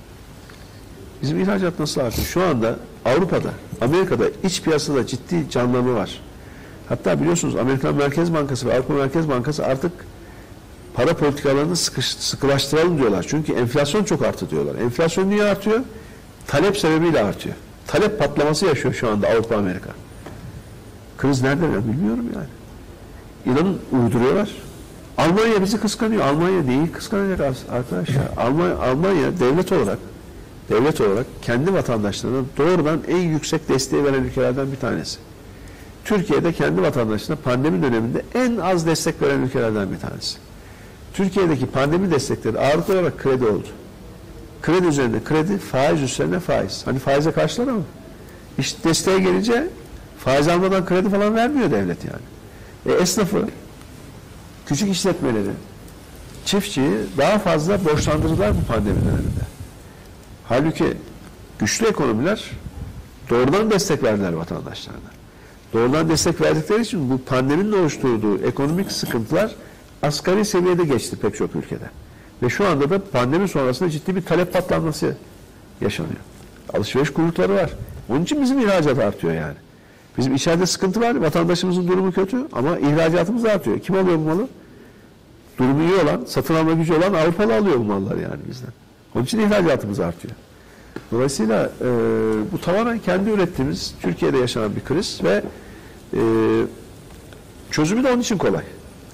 Bizim ihracat nasıl artıyor? Şu anda Avrupa'da, Amerika'da iç piyasada ciddi canlanma var. Hatta biliyorsunuz Amerikan Merkez Bankası ve Avrupa Merkez Bankası artık para politikalarını sıkış, sıkılaştıralım diyorlar. Çünkü enflasyon çok arttı diyorlar. Enflasyon niye artıyor? Talep sebebiyle artıyor. Talep patlaması yaşıyor şu anda Avrupa, Amerika. Kriz nerede ben bilmiyorum yani. İnanın uyduruyorlar. Almanya bizi kıskanıyor. Almanya neyi kıskanacak arkadaşlar? Almanya, Almanya devlet olarak devlet olarak kendi vatandaşlarına doğrudan en yüksek desteği veren ülkelerden bir tanesi. Türkiye'de kendi vatandaşlarına pandemi döneminde en az destek veren ülkelerden bir tanesi. Türkiye'deki pandemi destekleri ağırlıklı olarak kredi oldu. Kredi üzerine kredi, faiz üzerine faiz. Hani faize karşılar ama işte desteğe gelince faiz almadan kredi falan vermiyor devlet yani. E, esnafı, küçük işletmeleri, çiftçiyi daha fazla borçlandırdılar bu pandemi döneminde. Halbuki güçlü ekonomiler doğrudan destek verdiler vatandaşlarına. Doğrudan destek verdikleri için bu pandeminin oluşturduğu ekonomik sıkıntılar asgari seviyede geçti pek çok ülkede. Ve şu anda da pandemi sonrasında ciddi bir talep patlanması yaşanıyor. Alışveriş kuyrukları var. Onun için bizim ihracat artıyor yani. Bizim içeride sıkıntı var, vatandaşımızın durumu kötü ama ihracatımız artıyor. Kim alıyor bu malı? Durumu iyi olan, satın alma gücü olan Avrupalı alıyor bu malları yani bizden. Onun için ihracatımız artıyor. Dolayısıyla e, bu tamamen kendi ürettiğimiz, Türkiye'de yaşanan bir kriz ve e, çözümü de onun için kolay.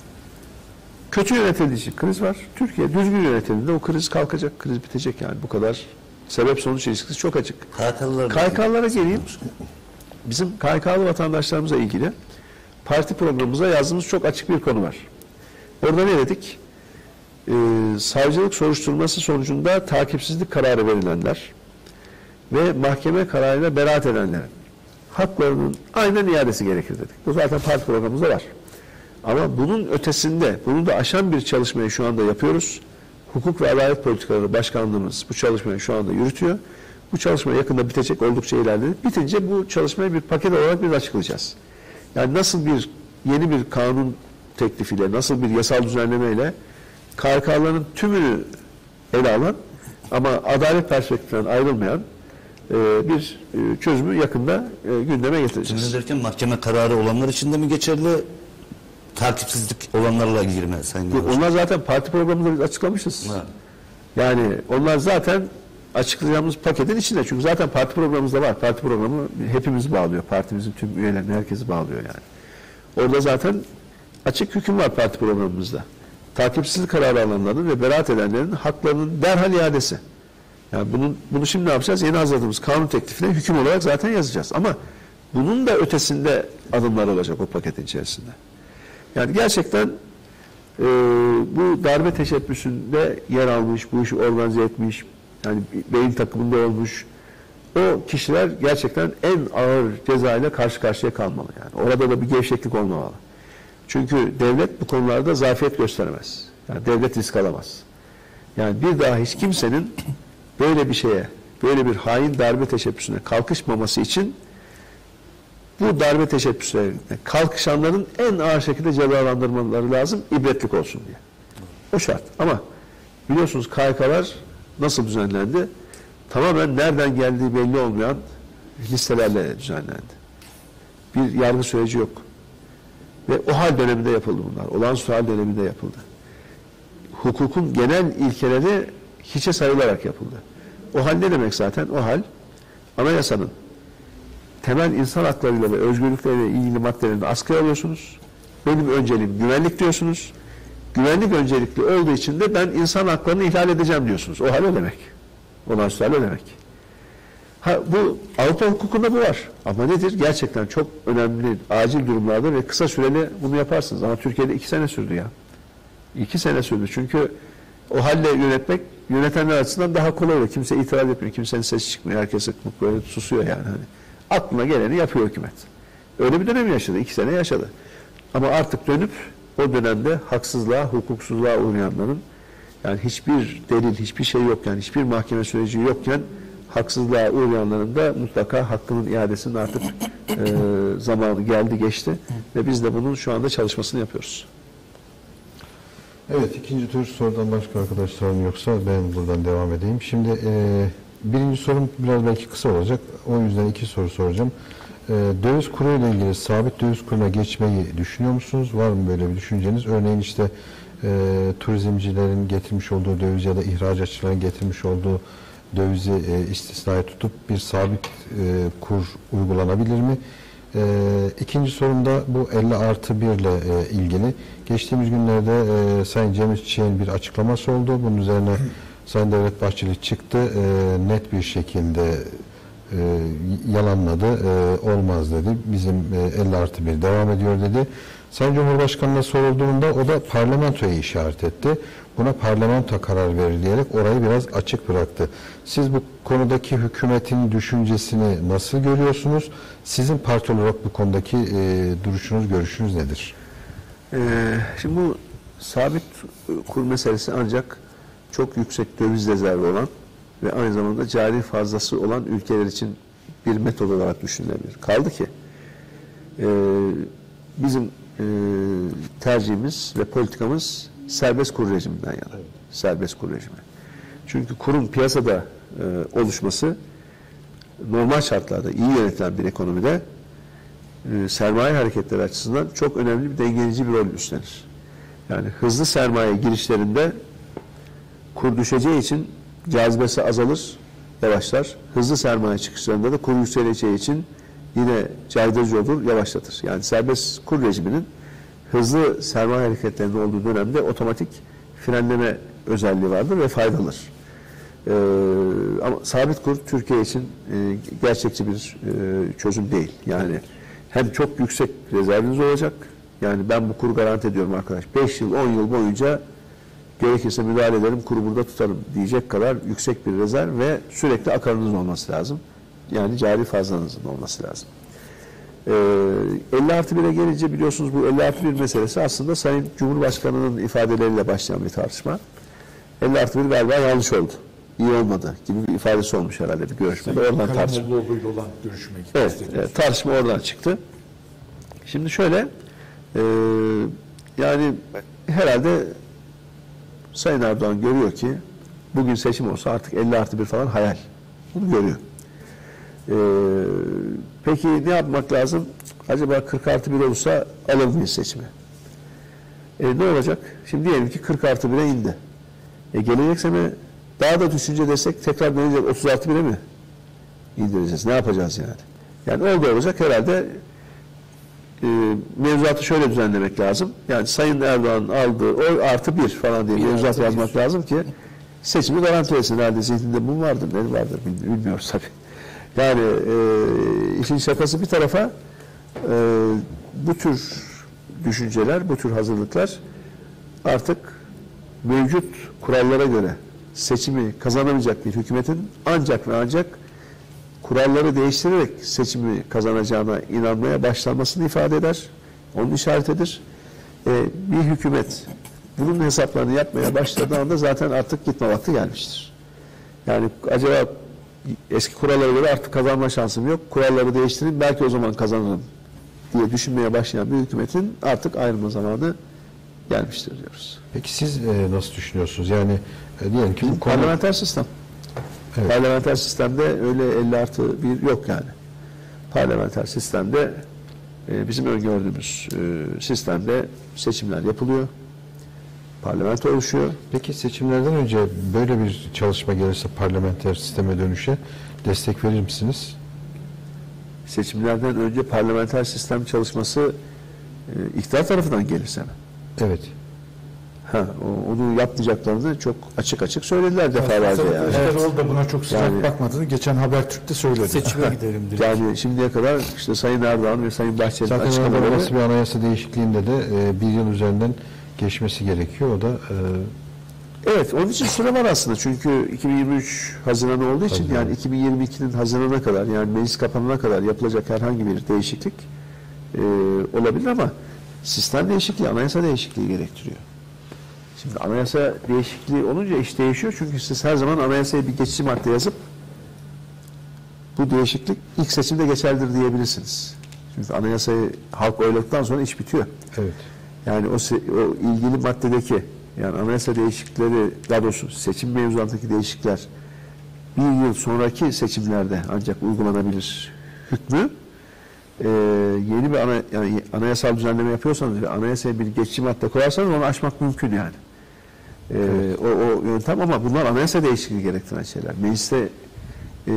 Kötü yönetildiği için kriz var. Türkiye düzgün yönetildiğinde o kriz kalkacak, kriz bitecek yani bu kadar. Sebep sonuç ilişkisi çok açık. K K L'lara K K L'lara geleyim. Bizim K K L'lı vatandaşlarımıza ilgili parti programımıza yazdığımız çok açık bir konu var. Orada ne dedik? Ee, savcılık soruşturması sonucunda takipsizlik kararı verilenler ve mahkeme kararıyla beraat edenlerin haklarının aynen iadesi gerekir dedik. Bu zaten parti programımızda var. Ama bunun ötesinde, bunu da aşan bir çalışmayı şu anda yapıyoruz. Hukuk ve Adalet Politikaları Başkanlığımız bu çalışmayı şu anda yürütüyor. Bu çalışma yakında bitecek, oldukça ilerledi. Bitince bu çalışmayı bir paket olarak biz açıklayacağız. Yani nasıl bir yeni bir kanun teklifiyle, nasıl bir yasal düzenlemeyle K K L'ların tümünü ele alan ama adalet perspektifinden ayrılmayan e, bir e, çözümü yakında e, gündeme getireceğiz. Şimdi derken mahkeme kararı olanlar için de mi geçerli? takipsizlik olanlarla ilgili mi Sayın Genel Başkan? Onlar zaten parti programında biz açıklamışız. Ha. Yani onlar zaten açıklayacağımız paketin içinde. Çünkü zaten parti programımızda var. Parti programı hepimizi bağlıyor. Partimizin tüm üyelerini, herkesi bağlıyor yani. Orada zaten açık hüküm var parti programımızda. Takipsizlik kararı alanların ve beraat edenlerin haklarının derhal iadesi. Yani bunun, bunu şimdi ne yapacağız? Yeni hazırladığımız kanun teklifine hüküm olarak zaten yazacağız. Ama bunun da ötesinde adımlar olacak o paketin içerisinde. Yani gerçekten e, bu darbe teşebbüsünde yer almış, bu işi organize etmiş, yani beyin takımında olmuş o kişiler gerçekten en ağır cezayla karşı karşıya kalmalı. Yani orada da bir gevşeklik olmamalı. Çünkü devlet bu konularda zafiyet gösteremez. Yani devlet risk alamaz. Yani bir daha hiç kimsenin böyle bir şeye, böyle bir hain darbe teşebbüsüne kalkışmaması için bu darbe teşebbüslerine kalkışanların en ağır şekilde cezalandırmaları lazım, ibretlik olsun diye. O şart. Ama biliyorsunuz K H K'lar nasıl düzenlendi? Tamamen nereden geldiği belli olmayan listelerle düzenlendi. Bir yargı süreci yok. Ve o hal döneminde yapıldı bunlar. Olağanüstü hal döneminde yapıldı. Hukukun genel ilkeleri hiçe sayılarak yapıldı. O hal ne demek zaten? O hal anayasanın temel insan haklarıyla ve özgürlükleriyle ilgili maddelerini askıya alıyorsunuz. Benim önceliğim güvenlik diyorsunuz. Güvenlik öncelikli olduğu için de ben insan haklarını ihlal edeceğim diyorsunuz. O hal o demek. Olağanüstü hal o demek. Ha, bu Avrupa hukukunda bu var. Ama nedir? Gerçekten çok önemli, acil durumlarda ve kısa süreli bunu yaparsınız. Ama Türkiye'de iki sene sürdü ya. İki sene sürdü. Çünkü o halle yönetmek yönetenler açısından daha kolay oluyor. Kimse itiraz etmiyor. Kimsenin sesi çıkmıyor. Herkes böyle susuyor yani. Hani aklına geleni yapıyor hükümet. Öyle bir dönem yaşadı. İki sene yaşadı. Ama artık dönüp o dönemde haksızlığa, hukuksuzluğa uğrayanların yani hiçbir delil, hiçbir şey yokken, hiçbir mahkeme süreci yokken haksızlığa uğrayanların da mutlaka hakkının iadesinin artık e, zamanı geldi, geçti ve biz de bunun şu anda çalışmasını yapıyoruz. Evet, ikinci tur sorudan başka arkadaşlarım yoksa ben buradan devam edeyim. Şimdi e, birinci sorum biraz belki kısa olacak. O yüzden iki soru soracağım. E, döviz kuru ile ilgili sabit döviz kuruna geçmeyi düşünüyor musunuz? Var mı böyle bir düşünceniz? Örneğin işte e, turizmcilerin getirmiş olduğu döviz ya da ihracatçıların getirmiş olduğu dövizi e, istisnai tutup bir sabit e, kur uygulanabilir mi? E, ikinci sorum da bu elli artı bir ile e, ilgili. Geçtiğimiz günlerde e, Sayın Cemil Çiçek'in bir açıklaması oldu. Bunun üzerine Sayın Devlet Bahçeli çıktı. E, net bir şekilde e, yalanladı. E, olmaz dedi. Bizim e, elli artı bir devam ediyor dedi. Sayın Cumhurbaşkanı'na sorulduğunda o da parlamentoya işaret etti. Buna parlamento karar verir diyerek orayı biraz açık bıraktı. Siz bu konudaki hükümetin düşüncesini nasıl görüyorsunuz? Sizin parti olarak bu konudaki e, duruşunuz, görüşünüz nedir? Ee, şimdi bu sabit kur meselesi ancak çok yüksek döviz rezervi olan ve aynı zamanda cari fazlası olan ülkeler için bir metod olarak düşünülebilir. Kaldı ki e, bizim e, tercihimiz ve politikamız serbest kur rejiminden yana. Evet. Serbest kur rejimi. Çünkü kurun piyasada e, oluşması normal şartlarda iyi yönetilen bir ekonomide e, sermaye hareketleri açısından çok önemli bir dengeleyici bir rol üstlenir. Yani hızlı sermaye girişlerinde kur düşeceği için cazibesi azalır, yavaşlar. Hızlı sermaye çıkışlarında da kur yükseleceği için yine caydırıcı olur, yavaşlatır. Yani serbest kur rejiminin hızlı sermaye hareketlerinin olduğu dönemde otomatik frenleme özelliği vardır ve faydalıdır. Ee, ama sabit kur Türkiye için e, gerçekçi bir e, çözüm değil. Yani hem çok yüksek rezerviniz olacak, yani ben bu kuru garanti ediyorum arkadaş, beş yıl, on yıl boyunca gerekirse müdahale ederim, kuru burada tutarım diyecek kadar yüksek bir rezerv ve sürekli akarınız olması lazım. Yani cari fazlanızın olması lazım. Ee, elli artı bire gelince biliyorsunuz bu elli artı bir meselesi aslında Sayın Cumhurbaşkanı'nın ifadeleriyle başlayan bir tartışma. elli artı bir galiba yanlış oldu, iyi olmadı gibi bir ifadesi olmuş herhalde bir görüşmede. Oradan tartışma. olan görüşmek. Evet, evet, tartışma oradan çıktı. Şimdi şöyle, e, yani herhalde Sayın Erdoğan görüyor ki bugün seçim olsa artık elli artı bir falan hayal. Bunu görüyor. Ee, peki ne yapmak lazım? Acaba kırk artı bir olursa alır mıyız seçimi? E, ne olacak? Şimdi diyelim ki kırk artı bire indi. E, gelecek sene daha da düşünce desek tekrar dönecek otuz artı bire mi indireceğiz? Ne yapacağız yani? Yani oldu olacak herhalde e, mevzuatı şöyle düzenlemek lazım. Yani Sayın Erdoğan aldığı oy artı bir falan diye mevzuat yazmak lazım ki seçimi garanti etsin. Herhalde zihninde bu vardır, ne vardır bilmiyoruz tabii. Yani e, işin şakası bir tarafa e, bu tür düşünceler, bu tür hazırlıklar artık mevcut kurallara göre seçimi kazanamayacak bir hükümetin ancak ve ancak kuralları değiştirerek seçimi kazanacağına inanmaya başlanmasını ifade eder. Onun işaretidir. Ee, bir hükümet bunun hesaplarını yapmaya başladığı anda zaten artık gitme vakti gelmiştir. Yani acaba eski kurallara göre artık kazanma şansım yok, kuralları değiştireyim belki o zaman kazanırım diye düşünmeye başlayan bir hükümetin artık ayrılma zamanı gelmiştir diyoruz. Peki siz e, nasıl düşünüyorsunuz? Yani e, diyelim ki bu konu... Parlamenter sistem. Evet. Parlamenter sistemde öyle elli artı bir yok yani. Parlamenter sistemde e, bizim öngördüğümüz e, sistemde seçimler yapılıyor. Parlamento oluşuyor. Peki seçimlerden önce böyle bir çalışma gelirse parlamenter sisteme dönüşe destek verir misiniz? Seçimlerden önce parlamenter sistem çalışması e, iktidar tarafından gelirse mi? Evet. Ha, o, onu yapmayacaklarını çok açık açık söylediler defalarca yani. Kılıçdaroğlu da buna çok sıcak Yani- bakmadığını geçen Habertürk'te söyledi. Seçime gidelim diye. Yani şimdiye kadar işte Sayın Erdoğan ve Sayın Bahçeli'nin Zaten orada açıklamaları olası bir anayasa değişikliğinde de e, bir yıl üzerinden geçmesi gerekiyor. O da e, evet, onun için süre var aslında çünkü iki bin yirmi üç Haziran olduğu için Haziran. yani iki bin yirmi ikinin Haziran'a kadar yani meclis kapanana kadar yapılacak herhangi bir değişiklik e, olabilir ama sistem değişikliği, anayasa değişikliği gerektiriyor. Şimdi anayasa değişikliği olunca iş değişiyor çünkü siz her zaman anayasaya bir geçici madde yazıp bu değişiklik ilk seçimde geçerlidir diyebilirsiniz. Çünkü anayasayı halk oyladıktan sonra iş bitiyor. evet. Yani o, se- o ilgili maddedeki yani anayasa değişiklikleri, daha doğrusu seçim mevzuatındaki değişiklikler bir yıl sonraki seçimlerde ancak uygulanabilir hükmü e, yeni bir ana, yani anayasal düzenleme yapıyorsanız ve anayasaya bir geçici madde koyarsanız onu aşmak mümkün yani. E, o, o yöntem ama bunlar anayasa değişikliği gerektiren şeyler. Mecliste e,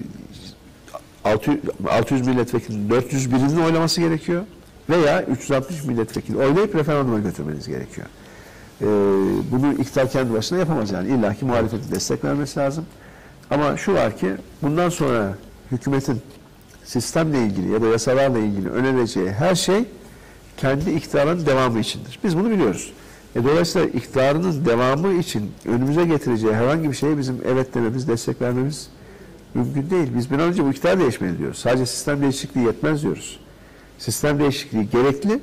altı yüz milletvekilinin dört yüz birinin oylaması gerekiyor veya üç yüz altmış milletvekili oylayıp referanduma götürmeniz gerekiyor. Ee, bunu iktidar kendi başına yapamaz yani. İlla ki muhalefetin destek vermesi lazım. Ama şu var ki bundan sonra hükümetin sistemle ilgili ya da yasalarla ilgili önereceği her şey kendi iktidarının devamı içindir. Biz bunu biliyoruz. E, dolayısıyla iktidarının devamı için önümüze getireceği herhangi bir şeye bizim evet dememiz, destek vermemiz mümkün değil. Biz bir an önce bu iktidar değişmeli diyoruz. Sadece sistem değişikliği yetmez diyoruz. Sistem değişikliği gerekli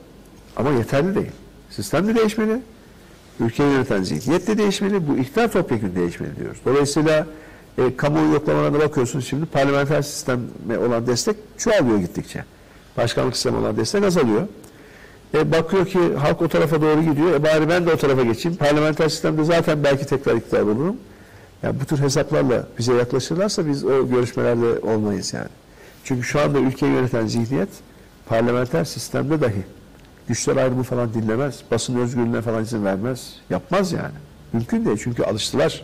ama yeterli değil. Sistem de değişmeli. Ülkeyi yöneten zihniyet de değişmeli. Bu iktidar topyekun değişmeli diyoruz. Dolayısıyla e, kamuoyu yoklamalarına bakıyorsunuz şimdi parlamenter sisteme olan destek çoğalıyor gittikçe. Başkanlık sistemi olan destek azalıyor. E, bakıyor ki halk o tarafa doğru gidiyor. E bari ben de o tarafa geçeyim. Parlamenter sistemde zaten belki tekrar iktidar olurum. Yani bu tür hesaplarla bize yaklaşırlarsa biz o görüşmelerde olmayız yani. Çünkü şu anda ülkeyi yöneten zihniyet parlamenter sistemde dahi güçler ayrımı falan dinlemez. Basın özgürlüğüne falan izin vermez. Yapmaz yani. Mümkün değil çünkü alıştılar.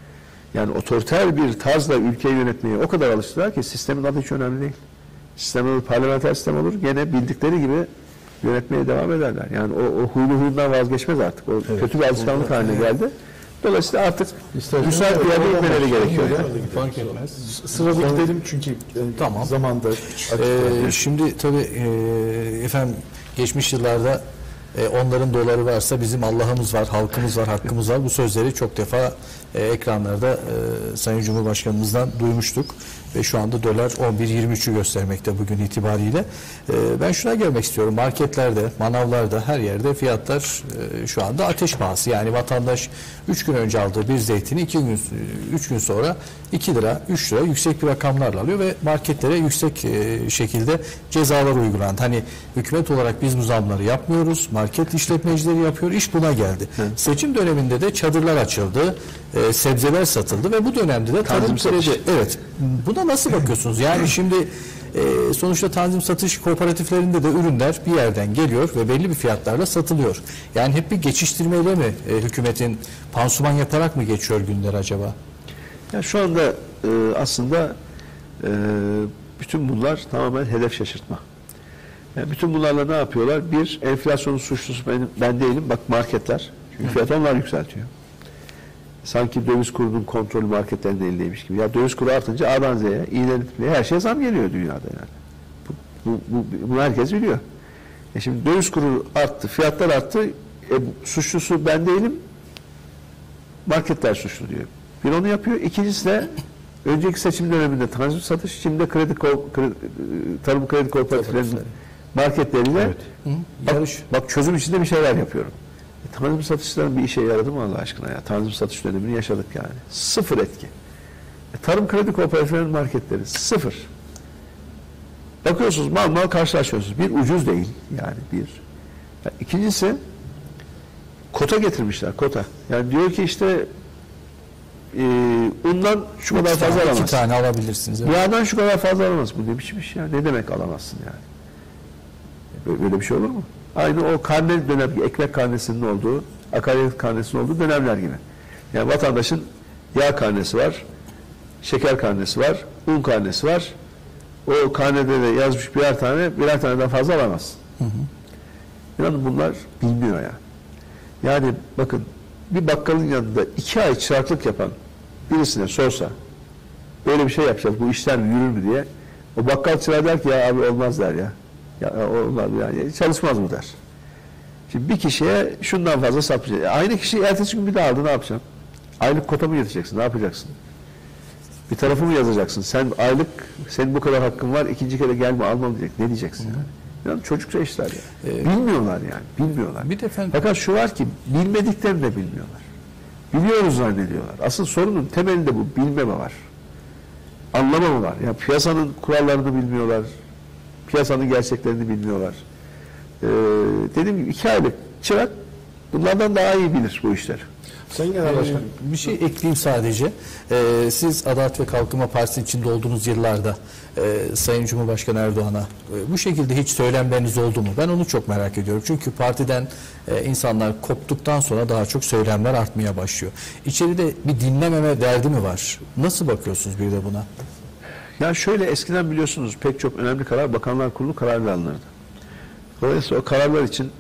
Yani otoriter bir tarzla ülkeyi yönetmeye o kadar alıştılar ki sistemin adı hiç önemli değil. Sistem olur, parlamenter sistem olur. Gene bildikleri gibi yönetmeye devam ederler. Yani o, o huylu huyundan vazgeçmez artık. O Evet. kötü bir alışkanlık haline geldi. Dolayısıyla artık İsterseniz müsait bir yerde inmeleri gerekiyor. Fark etmez. Sırada gidelim çünkü e, Tamam. zamanda Ee, şimdi tabii e, efendim geçmiş yıllarda e, onların doları varsa bizim Allah'ımız var, halkımız var, hakkımız var. Bu sözleri çok defa e, ekranlarda e, Sayın Cumhurbaşkanımızdan duymuştuk. Ve şu anda dolar on bir yirmi üçü göstermekte bugün itibariyle. E, ben şuna gelmek istiyorum. Marketlerde, manavlarda, her yerde fiyatlar e, şu anda ateş pahası. Yani vatandaş üç gün önce aldığı bir zeytini iki gün, üç gün sonra iki lira, üç lira yüksek bir rakamlarla alıyor ve marketlere yüksek e, şekilde cezalar uygulandı. Hani hükümet olarak biz bu zamları yapmıyoruz. Market işletmecileri yapıyor. İş buna geldi. Hı. Seçim döneminde de çadırlar açıldı. E, sebzeler satıldı ve bu dönemde de tarım Tanzim satış. kredi. Evet. Buna nasıl bakıyorsunuz? Yani şimdi E, sonuçta tanzim satış kooperatiflerinde de ürünler bir yerden geliyor ve belli bir fiyatlarla satılıyor. Yani hep bir geçiştirmeyle mi e, hükümetin pansuman yaparak mı geçiyor günler acaba? Ya şu anda e, aslında e, bütün bunlar tamamen hedef şaşırtma. Yani bütün bunlarla ne yapıyorlar? Bir, enflasyonun suçlusu ben, ben değilim. Bak marketler. Çünkü fiyat onlar yükseltiyor. Sanki döviz kurunun kontrolü marketlerin elindeymiş gibi. Ya döviz kuru artınca A'dan Z'ye, İ'den Z'ye her şeye zam geliyor dünyada yani. Bu, bu, bu, bunu herkes biliyor. E şimdi döviz kuru arttı, fiyatlar arttı. E, suçlusu ben değilim. Marketler suçlu diyor. Bir onu yapıyor. İkincisi de önceki seçim döneminde tanzim satış, şimdi de kredi, kredi tarım kredi kooperatiflerinin marketleriyle Evet. bak, Yarış. bak çözüm içinde bir şeyler yapıyorum. E, tanzim satışların bir işe yaradı mı Allah aşkına ya? Tanzim satış dönemini yaşadık yani. Sıfır etki. E, tarım kredi kooperatiflerinin marketleri sıfır. Bakıyorsunuz mal mal karşılaşıyorsunuz. Bir ucuz değil yani bir. Yani ikincisi kota getirmişler kota. Yani diyor ki işte e, undan şu kadar İki fazla tane, alamazsın. iki tane alabilirsiniz. Evet. Yağdan şu kadar fazla alamazsın. Bu ne biçim iş ya? Ne demek alamazsın yani? Böyle, böyle bir şey olur mu? Aynı o karne dönem, ekmek karnesinin olduğu, akaryakıt karnesinin olduğu dönemler gibi. Yani vatandaşın yağ karnesi var, şeker karnesi var, un karnesi var. O karnede de yazmış birer tane, birer taneden fazla alamazsın. Hı hı. İnanın bunlar bilmiyor ya. Yani bakın bir bakkalın yanında iki ay çıraklık yapan birisine sorsa böyle bir şey yapacağız, bu işler yürür mü diye, o bakkal çırağı der ki ya abi olmaz der ya. Ya olmaz yani çalışmaz mı der. Şimdi bir kişiye şundan fazla satmayacak. Aynı kişi ertesi gün bir daha aldı ne yapacaksın? Aylık kota mı yeteceksin? Ne yapacaksın? Bir tarafı mı yazacaksın? Sen aylık, senin bu kadar hakkın var, ikinci kere gelme almam diyecek. Ne diyeceksin yani? Yani çocukça işler ya. Ee, bilmiyorlar yani, bilmiyorlar. Bir de efendim, fakat şu var ki bilmediklerini de bilmiyorlar. Biliyoruz zannediyorlar. Asıl sorunun temelinde bu bilmeme var. Anlamama var. Ya piyasanın kurallarını bilmiyorlar. Piyasanın gerçeklerini bilmiyorlar. Ee, dediğim gibi iki aylık çırak bunlardan daha iyi bilir bu işleri. Sayın Genel Başkanım. Ee, bir şey ekleyeyim sadece. Ee, siz Adalet ve Kalkınma Partisi içinde olduğunuz yıllarda e, Sayın Cumhurbaşkanı Erdoğan'a e, bu şekilde hiç söylemleriniz oldu mu? Ben onu çok merak ediyorum. Çünkü partiden e, insanlar koptuktan sonra daha çok söylemler artmaya başlıyor. İçeride bir dinlememe derdi mi var? Nasıl bakıyorsunuz bir de buna? Ya şöyle eskiden biliyorsunuz pek çok önemli karar Bakanlar Kurulu kararıyla alınırdı. Dolayısıyla o kararlar için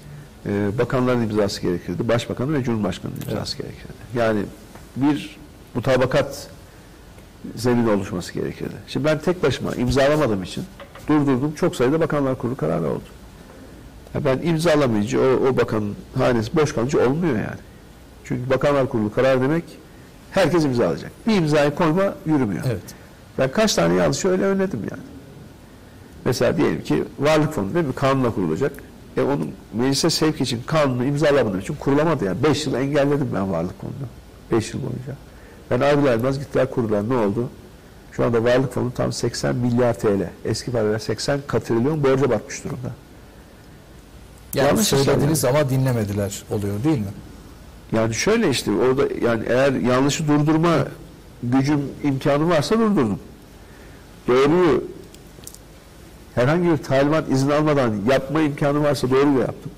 e, bakanların imzası gerekirdi. Başbakanın ve Cumhurbaşkanı'nın imzası evet. gerekirdi. Yani bir mutabakat zemini oluşması gerekirdi. Şimdi ben tek başıma imzalamadığım için durdurdum. Çok sayıda Bakanlar Kurulu kararı oldu. Ya ben imzalamayınca o, o bakanın hanesi boş kalınca olmuyor yani. Çünkü Bakanlar Kurulu karar demek herkes imzalayacak. Bir imzayı koyma yürümüyor. Evet. Ben kaç tane yanlışı öyle önledim yani. Mesela diyelim ki varlık fonu değil mi? Kanunla kurulacak. E onun meclise sevk için kanunu imzalamadığım için kurulamadı yani. Beş yıl engelledim ben varlık fonunu. Beş yıl boyunca. Ben ayrılar ayrılmaz gittiler kurdular. Ne oldu? Şu anda varlık fonu tam seksen milyar T L. Eski parayla seksen katrilyon borca batmış durumda. Yani Yanlış söylediniz ama dinlemediler oluyor değil mi? Yani şöyle işte orada yani eğer yanlışı durdurma gücüm, imkanı varsa durdurdum. Doğruyu herhangi bir talimat izin almadan yapma imkanı varsa doğruyu yaptım.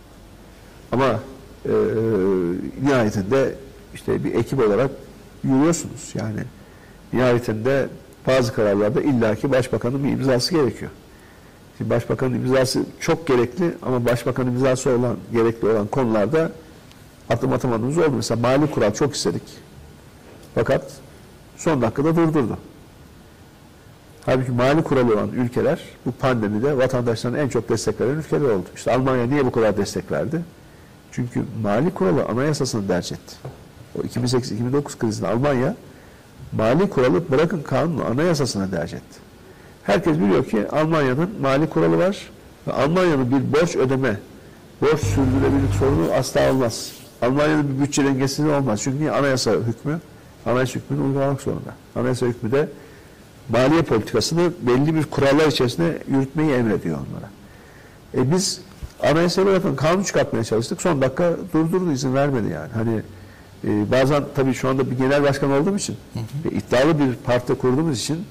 Ama e, nihayetinde işte bir ekip olarak yürüyorsunuz. Yani nihayetinde bazı kararlarda illaki başbakanın bir imzası gerekiyor. Şimdi başbakanın imzası çok gerekli ama başbakanın imzası olan gerekli olan konularda adım atamadığımız oldu. Mesela mali kural çok istedik. Fakat son dakikada durdurdu. Halbuki mali kuralı olan ülkeler bu pandemide vatandaşların en çok destek veren ülkeler oldu. İşte Almanya niye bu kadar destek verdi? Çünkü mali kuralı anayasasını derc etti. O iki bin sekiz iki bin dokuz krizinde Almanya mali kuralı bırakın kanunu anayasasına derc etti. Herkes biliyor ki Almanya'nın mali kuralı var ve Almanya'nın bir borç ödeme, borç sürdürülebilirlik sorunu asla olmaz. Almanya'nın bir bütçe dengesizliği olmaz. Çünkü niye? Anayasa hükmü, anayasa hükmünü uygulamak zorunda. Anayasa hükmü de maliye politikasını belli bir kurallar içerisinde yürütmeyi emrediyor onlara. E biz anayasayla yapın kanun çıkartmaya çalıştık. Son dakika durdurdu, izin vermedi yani. Hani e, bazen tabii şu anda bir genel başkan olduğum için hı hı. E, iddialı bir parti kurduğumuz için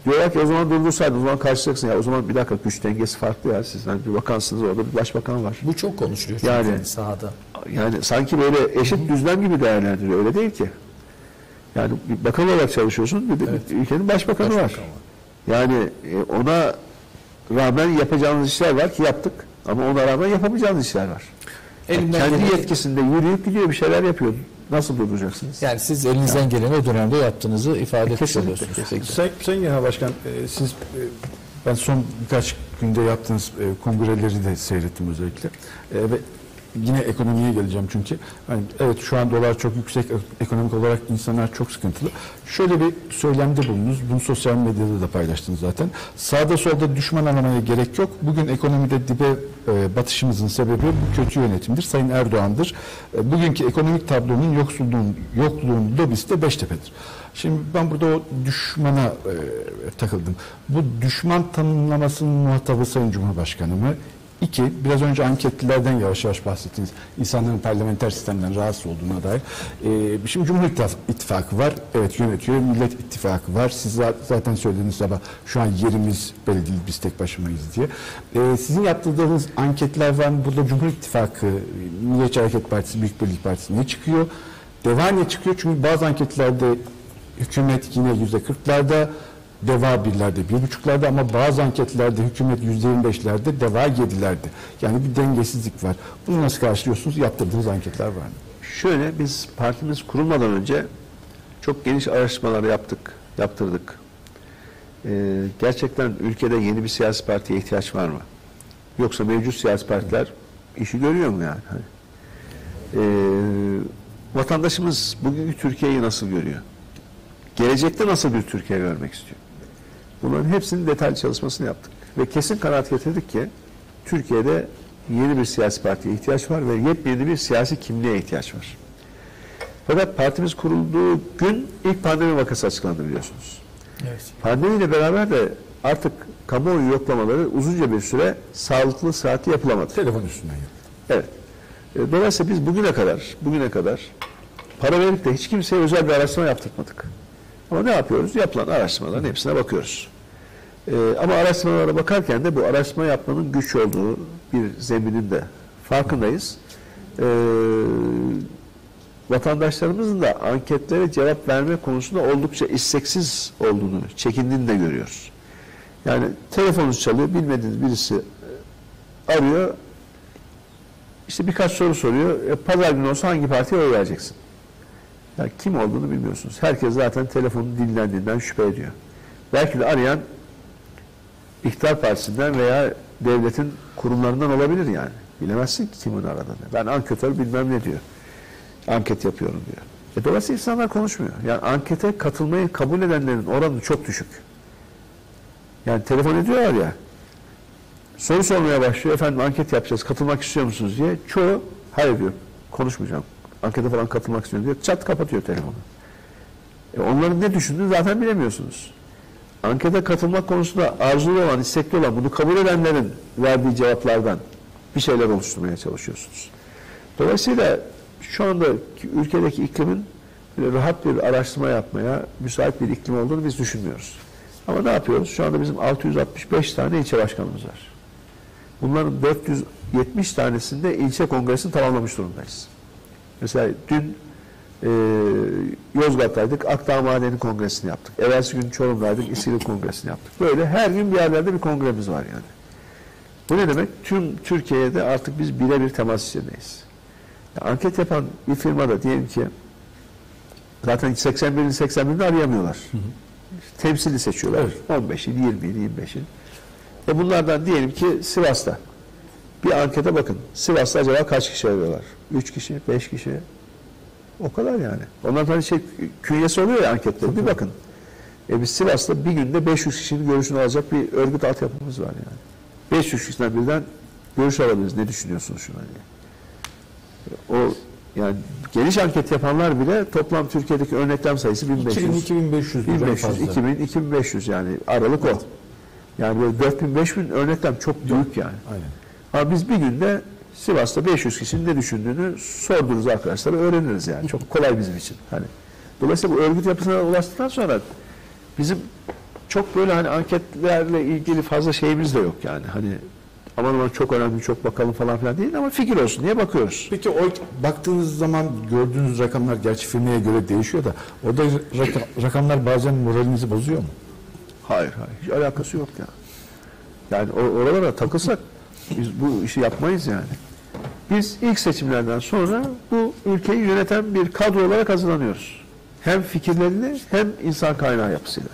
Diyorlar ki o zaman durdursaydın, o zaman karşılayacaksın. Ya o zaman bir dakika, güç dengesi farklı ya. Siz hani bir bakansınız, orada bir başbakan var. Bu çok konuşuluyor çünkü Yani- sahada. Yani sanki böyle eşit düzlem gibi değerlendiriyor. Öyle değil ki. Yani bir bakan olarak çalışıyorsun, bir de Evet. ülkenin başbakanı var. Başbakan var. Yani e, ona rağmen yapacağımız işler var ki yaptık. Ama ona rağmen yapamayacağımız işler var. Elimden Kendi geleni- yetkisinde yürüyüp gidiyor, bir şeyler yapıyor. Nasıl durduracaksınız? Yani siz elinizden geleni o dönemde yaptığınızı ifade etmiş Kesinlikle, oluyorsunuz. kesinlikle. Sayın, Sayın Genel Başkan, e, siz e, ben son birkaç günde yaptığınız e, kongreleri de seyrettim özellikle. E, ve yine ekonomiye geleceğim çünkü. Yani evet, şu an dolar çok yüksek, ekonomik olarak insanlar çok sıkıntılı. Şöyle bir söylemde bulundunuz. Bunu sosyal medyada da paylaştınız zaten. Sağda solda düşman aramaya gerek yok. Bugün ekonomide dibe e, batışımızın sebebi bu kötü yönetimdir. Sayın Erdoğan'dır. E, bugünkü ekonomik tablonun yoksulluğun, yokluğun lobisi de Beştepe'dir. Şimdi ben burada o düşmana e, takıldım. Bu düşman tanımlamasının muhatabı Sayın Cumhurbaşkanı mı? İki, biraz önce anketlilerden yavaş yavaş bahsettiniz. İnsanların parlamenter sistemden rahatsız olduğuna dair. Ee, şimdi Cumhur İttifakı var. Evet, yönetiyor. Millet İttifakı var. Siz zaten söylediğiniz sabah şu an yerimiz belli değil, biz tek başımayız diye. Ee, sizin yaptırdığınız anketler var mı? Burada Cumhur İttifakı, Milliyetçi Hareket Partisi, Büyük Birlik Partisi ne çıkıyor? Deva ne çıkıyor? Çünkü bazı anketlerde hükümet yine yüzde kırklarda, Deva birlerde, bir buçuklarda, ama bazı anketlerde hükümet yüzde yirmi beşlerde, Deva yedilerde. Yani bir dengesizlik var. Bunu nasıl karşılıyorsunuz? Yaptırdığınız anketler var mı? Şöyle, biz partimiz kurulmadan önce çok geniş araştırmalar yaptık, yaptırdık. Ee, gerçekten ülkede yeni bir siyasi partiye ihtiyaç var mı? Yoksa mevcut siyasi partiler işi görüyor mu yani? Hani, ee, vatandaşımız bugünkü Türkiye'yi nasıl görüyor? Gelecekte nasıl bir Türkiye görmek istiyor? Bunların hepsinin detaylı çalışmasını yaptık. Ve kesin kanaat getirdik ki Türkiye'de yeni bir siyasi partiye ihtiyaç var ve yepyeni bir siyasi kimliğe ihtiyaç var. Fakat partimiz kurulduğu gün ilk pandemi vakası açıklandı, biliyorsunuz. Evet. Pandemiyle beraber de artık kamuoyu yoklamaları uzunca bir süre sağlıklı, sıhhatli yapılamadı. Telefon üstünden yapın. Evet. E, Dolayısıyla biz bugüne kadar, bugüne kadar para verip de hiç kimseye özel bir araştırma yaptırmadık. Ama ne yapıyoruz? Yapılan araştırmaların hepsine bakıyoruz. Ee, ama araştırmalara bakarken de bu araştırma yapmanın güç olduğu bir zeminin de farkındayız. Ee, vatandaşlarımızın da anketlere cevap verme konusunda oldukça isteksiz olduğunu, çekindiğini de görüyoruz. Yani telefonunuz çalıyor, bilmediğiniz birisi arıyor, işte birkaç soru soruyor. E, pazar günü olsa hangi partiye oy vereceksin? Yani kim olduğunu bilmiyorsunuz. Herkes zaten telefonun dinlendiğinden şüphe ediyor. Belki de arayan İktidar Partisi'nden veya devletin kurumlarından olabilir yani. Bilemezsin ki kimin aradığını. Ben anketör bilmem ne diyor. Anket yapıyorum diyor. E dolayısıyla insanlar konuşmuyor. Yani ankete katılmayı kabul edenlerin oranı çok düşük. Yani telefon ediyorlar ya, soru sormaya başlıyor. Efendim anket yapacağız, katılmak istiyor musunuz diye. Çoğu hayır diyor, konuşmayacağım. Ankete falan katılmak istiyorum diyor. Çat kapatıyor telefonu. E onların ne düşündüğünü zaten bilemiyorsunuz. Ankete katılmak konusunda arzulu olan, istekli olan, bunu kabul edenlerin verdiği cevaplardan bir şeyler oluşturmaya çalışıyorsunuz. Dolayısıyla şu anda ülkedeki iklimin böyle rahat bir araştırma yapmaya müsait bir iklim olduğunu biz düşünmüyoruz. Ama ne yapıyoruz? Şu anda bizim altı yüz altmış beş tane ilçe başkanımız var. Bunların dört yüz yetmiş tanesinde ilçe kongresini tamamlamış durumdayız. Mesela dün e, Yozgat'taydık, Akdağ Madeni Kongresi'ni yaptık. Evvelsi gün Çorum'daydık, İstiklal Kongresi'ni yaptık. Böyle her gün bir yerlerde bir kongremiz var yani. Bu ne demek? Tüm Türkiye'de artık biz birebir temas içindeyiz. Yani anket yapan bir firmada diyelim ki zaten seksen birini seksen birini arayamıyorlar. Hı hı. Temsili seçiyorlar. Evet. on beşini, yirmini, yirmi beşini. E bunlardan diyelim ki Sivas'ta bir ankete bakın. Sivas'ta acaba kaç kişi arıyorlar? üç kişi, beş kişi. O kadar yani. Ondan hani şey künyesi oluyor ya anketler. Bir bakın. E biz Sivas'ta bir günde beş yüz kişinin görüşünü alacak bir örgüt altyapımız var yani. beş yüz kişiden birden görüş alabiliriz. Ne düşünüyorsunuz şuna diye. O yani geniş anket yapanlar bile toplam Türkiye'deki örneklem sayısı bin beş yüz. iki bin beş yüz. bin beş yüz, iki bin, iki bin beş yüz yani aralık o. Yani böyle dört bin, beş bin örneklem çok büyük yani. Aynen. Ama biz bir günde Sivas'ta beş yüz kişinin ne düşündüğünü sorduruz arkadaşlara, öğreniriz yani. Çok kolay bizim için. Hani dolayısıyla bu örgüt yapısına ulaştıktan sonra bizim çok böyle hani anketlerle ilgili fazla şeyimiz de yok yani. Hani aman aman çok önemli, çok bakalım falan filan değil ama fikir olsun diye bakıyoruz. Peki o baktığınız zaman gördüğünüz rakamlar gerçi firmaya göre değişiyor da orada raka- rakamlar bazen moralinizi bozuyor mu? Hayır, hayır. Hiç alakası yok ya. Yani or- oralara takılsak biz bu işi yapmayız yani. Biz ilk seçimlerden sonra bu ülkeyi yöneten bir kadro olarak hazırlanıyoruz. Hem fikirlerini hem insan kaynağı yapısıyla.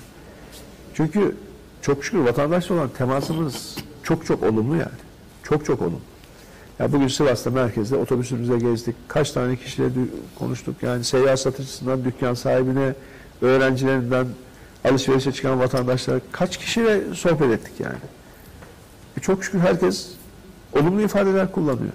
Çünkü çok şükür vatandaşla olan temasımız çok çok olumlu yani. Çok çok olumlu. Ya bugün Sivas'ta merkezde otobüsümüze gezdik. Kaç tane kişiyle konuştuk. Yani seyyar satıcısından dükkan sahibine, öğrencilerinden alışverişe çıkan vatandaşlar kaç kişiyle sohbet ettik yani. E çok şükür herkes olumlu ifadeler kullanıyor.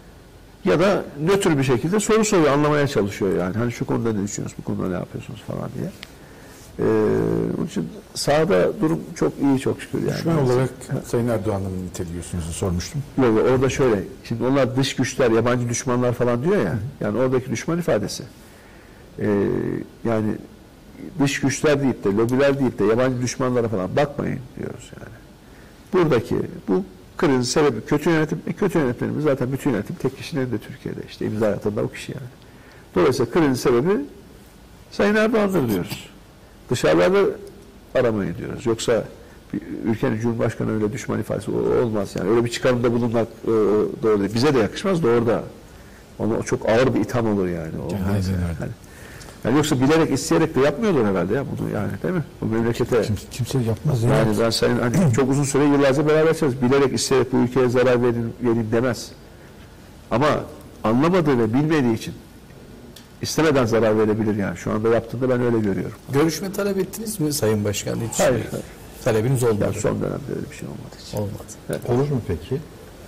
Ya da nötr bir şekilde soru soruyor, anlamaya çalışıyor yani. Hani şu konuda ne düşünüyorsunuz, bu konuda ne yapıyorsunuz falan diye. Ee, onun için sahada durum çok iyi çok şükür yani. Düşman olarak Sayın Erdoğan'ı mı niteliyorsunuz sormuştum. Yok yok, orada şöyle. Şimdi onlar dış güçler, yabancı düşmanlar falan diyor ya. Yani oradaki düşman ifadesi. Ee, yani dış güçler deyip de, lobiler deyip de yabancı düşmanlara falan bakmayın diyoruz yani. Buradaki bu krizin sebebi kötü yönetim. E, kötü yönetimimiz zaten bütün yönetim tek kişinin elinde Türkiye'de. İşte imza atında o kişi yani. Dolayısıyla krizin sebebi Sayın Erdoğan'dır diyoruz. Dışarılarda aramayın diyoruz. Yoksa bir ülkenin Cumhurbaşkanı öyle düşman ifadesi olmaz yani. Öyle bir çıkarımda bulunmak e, doğru değil. Bize de yakışmaz da orada. Ona çok ağır bir itham olur yani. Olmaz yani. Yani, yani yoksa bilerek, isteyerek de yapmıyorlar herhalde ya bunu yani, değil mi? Bu memlekete Kimse, kimse yapmaz ya. yani ben sayın hani çok uzun süre yıllarca beraber çalışıyoruz. Bilerek, isteyerek bu ülkeye zarar verin, verin demez. Ama anlamadığı ve bilmediği için istemeden zarar verebilir yani. Şu anda yaptığında ben öyle görüyorum. Görüşme talep ettiniz mi Sayın Başkan? Hiç Hayır, hayır. talebiniz olmadı. Yani son dönemde öyle bir şey olmadı hiç. Olmadı. Evet. Olur mu peki?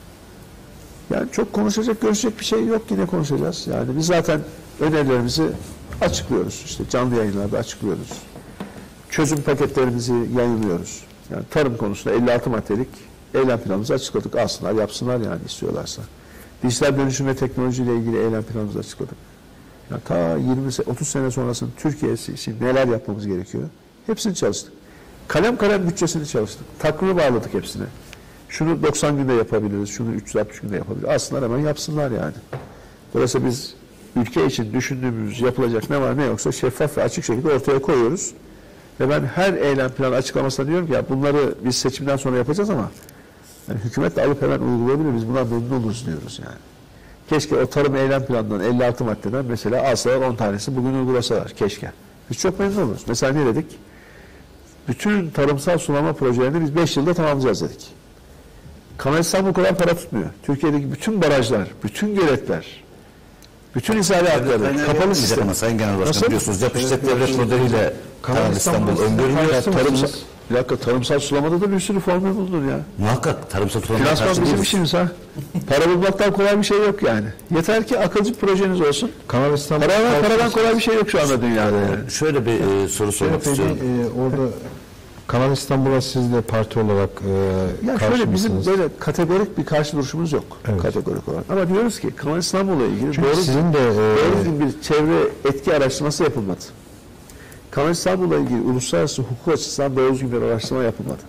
Yani çok konuşacak, görüşecek bir şey yok, yine konuşacağız. Yani biz zaten önerilerimizi açıklıyoruz. İşte canlı yayınlarda açıklıyoruz. Çözüm paketlerimizi yayınlıyoruz. Yani tarım konusunda elli altı maddelik eylem planımızı açıkladık. Alsınlar, yapsınlar yani istiyorlarsa. Dijital dönüşüm ve teknolojiyle ilgili eylem planımızı açıkladık. Yani ta yirmi otuz sene sonrasının Türkiye'si için neler yapmamız gerekiyor? Hepsini çalıştık. Kalem kalem bütçesini çalıştık. Takvimi bağladık hepsine. Şunu doksan günde yapabiliriz, şunu üç yüz altmış günde yapabiliriz. Aslında hemen yapsınlar yani. Dolayısıyla biz ülke için düşündüğümüz, yapılacak ne var ne yoksa şeffaf ve açık şekilde ortaya koyuyoruz. Ve ben her eylem planı açıklamasında diyorum ki ya bunları biz seçimden sonra yapacağız ama yani hükümet de alıp hemen uygulayabilir. Biz bundan memnun oluruz diyoruz yani. Keşke o tarım eylem planından elli altı maddeden mesela alsalar on tanesi bugün uygulasalar. Keşke. Biz çok memnun oluruz. Mesela ne dedik? Bütün tarımsal sulama projelerini biz beş yılda tamamlayacağız dedik. Kanal İstanbul kadar para tutmuyor. Türkiye'deki bütün barajlar, bütün göletler, bütün isale hatları, kapalı sistem. Ama Sayın Genel Başkan Nasıl? biliyorsunuz yap işlet devlet modeliyle Kanal İstanbul öngörülüyor. Tarımsal, bir dakika, tarımsal sulamada da bir sürü formül bulunur ya. Muhakkak tarımsal sulama Finansman karşı bizim değiliz. işimiz ha. Para bulmaktan kolay bir şey yok yani. Yeter ki akılcı projeniz olsun. Kanal İstanbul Paradan, paradan kolay bir şey yok şu anda dünyada yani. Şöyle bir e, soru sormak Peki, istiyorum. e, orada Kanal İstanbul'a siz de parti olarak e, Ya karşı şöyle bizim mısınız? böyle kategorik bir karşı duruşumuz yok. Evet. Kategorik olarak. Ama diyoruz ki Kanal İstanbul'la ilgili Çünkü doğru, sizin de e, doğru düzgün bir çevre etki araştırması yapılmadı. Kanal İstanbul'la ilgili uluslararası hukuk açısından doğru düzgün bir araştırma yapılmadı.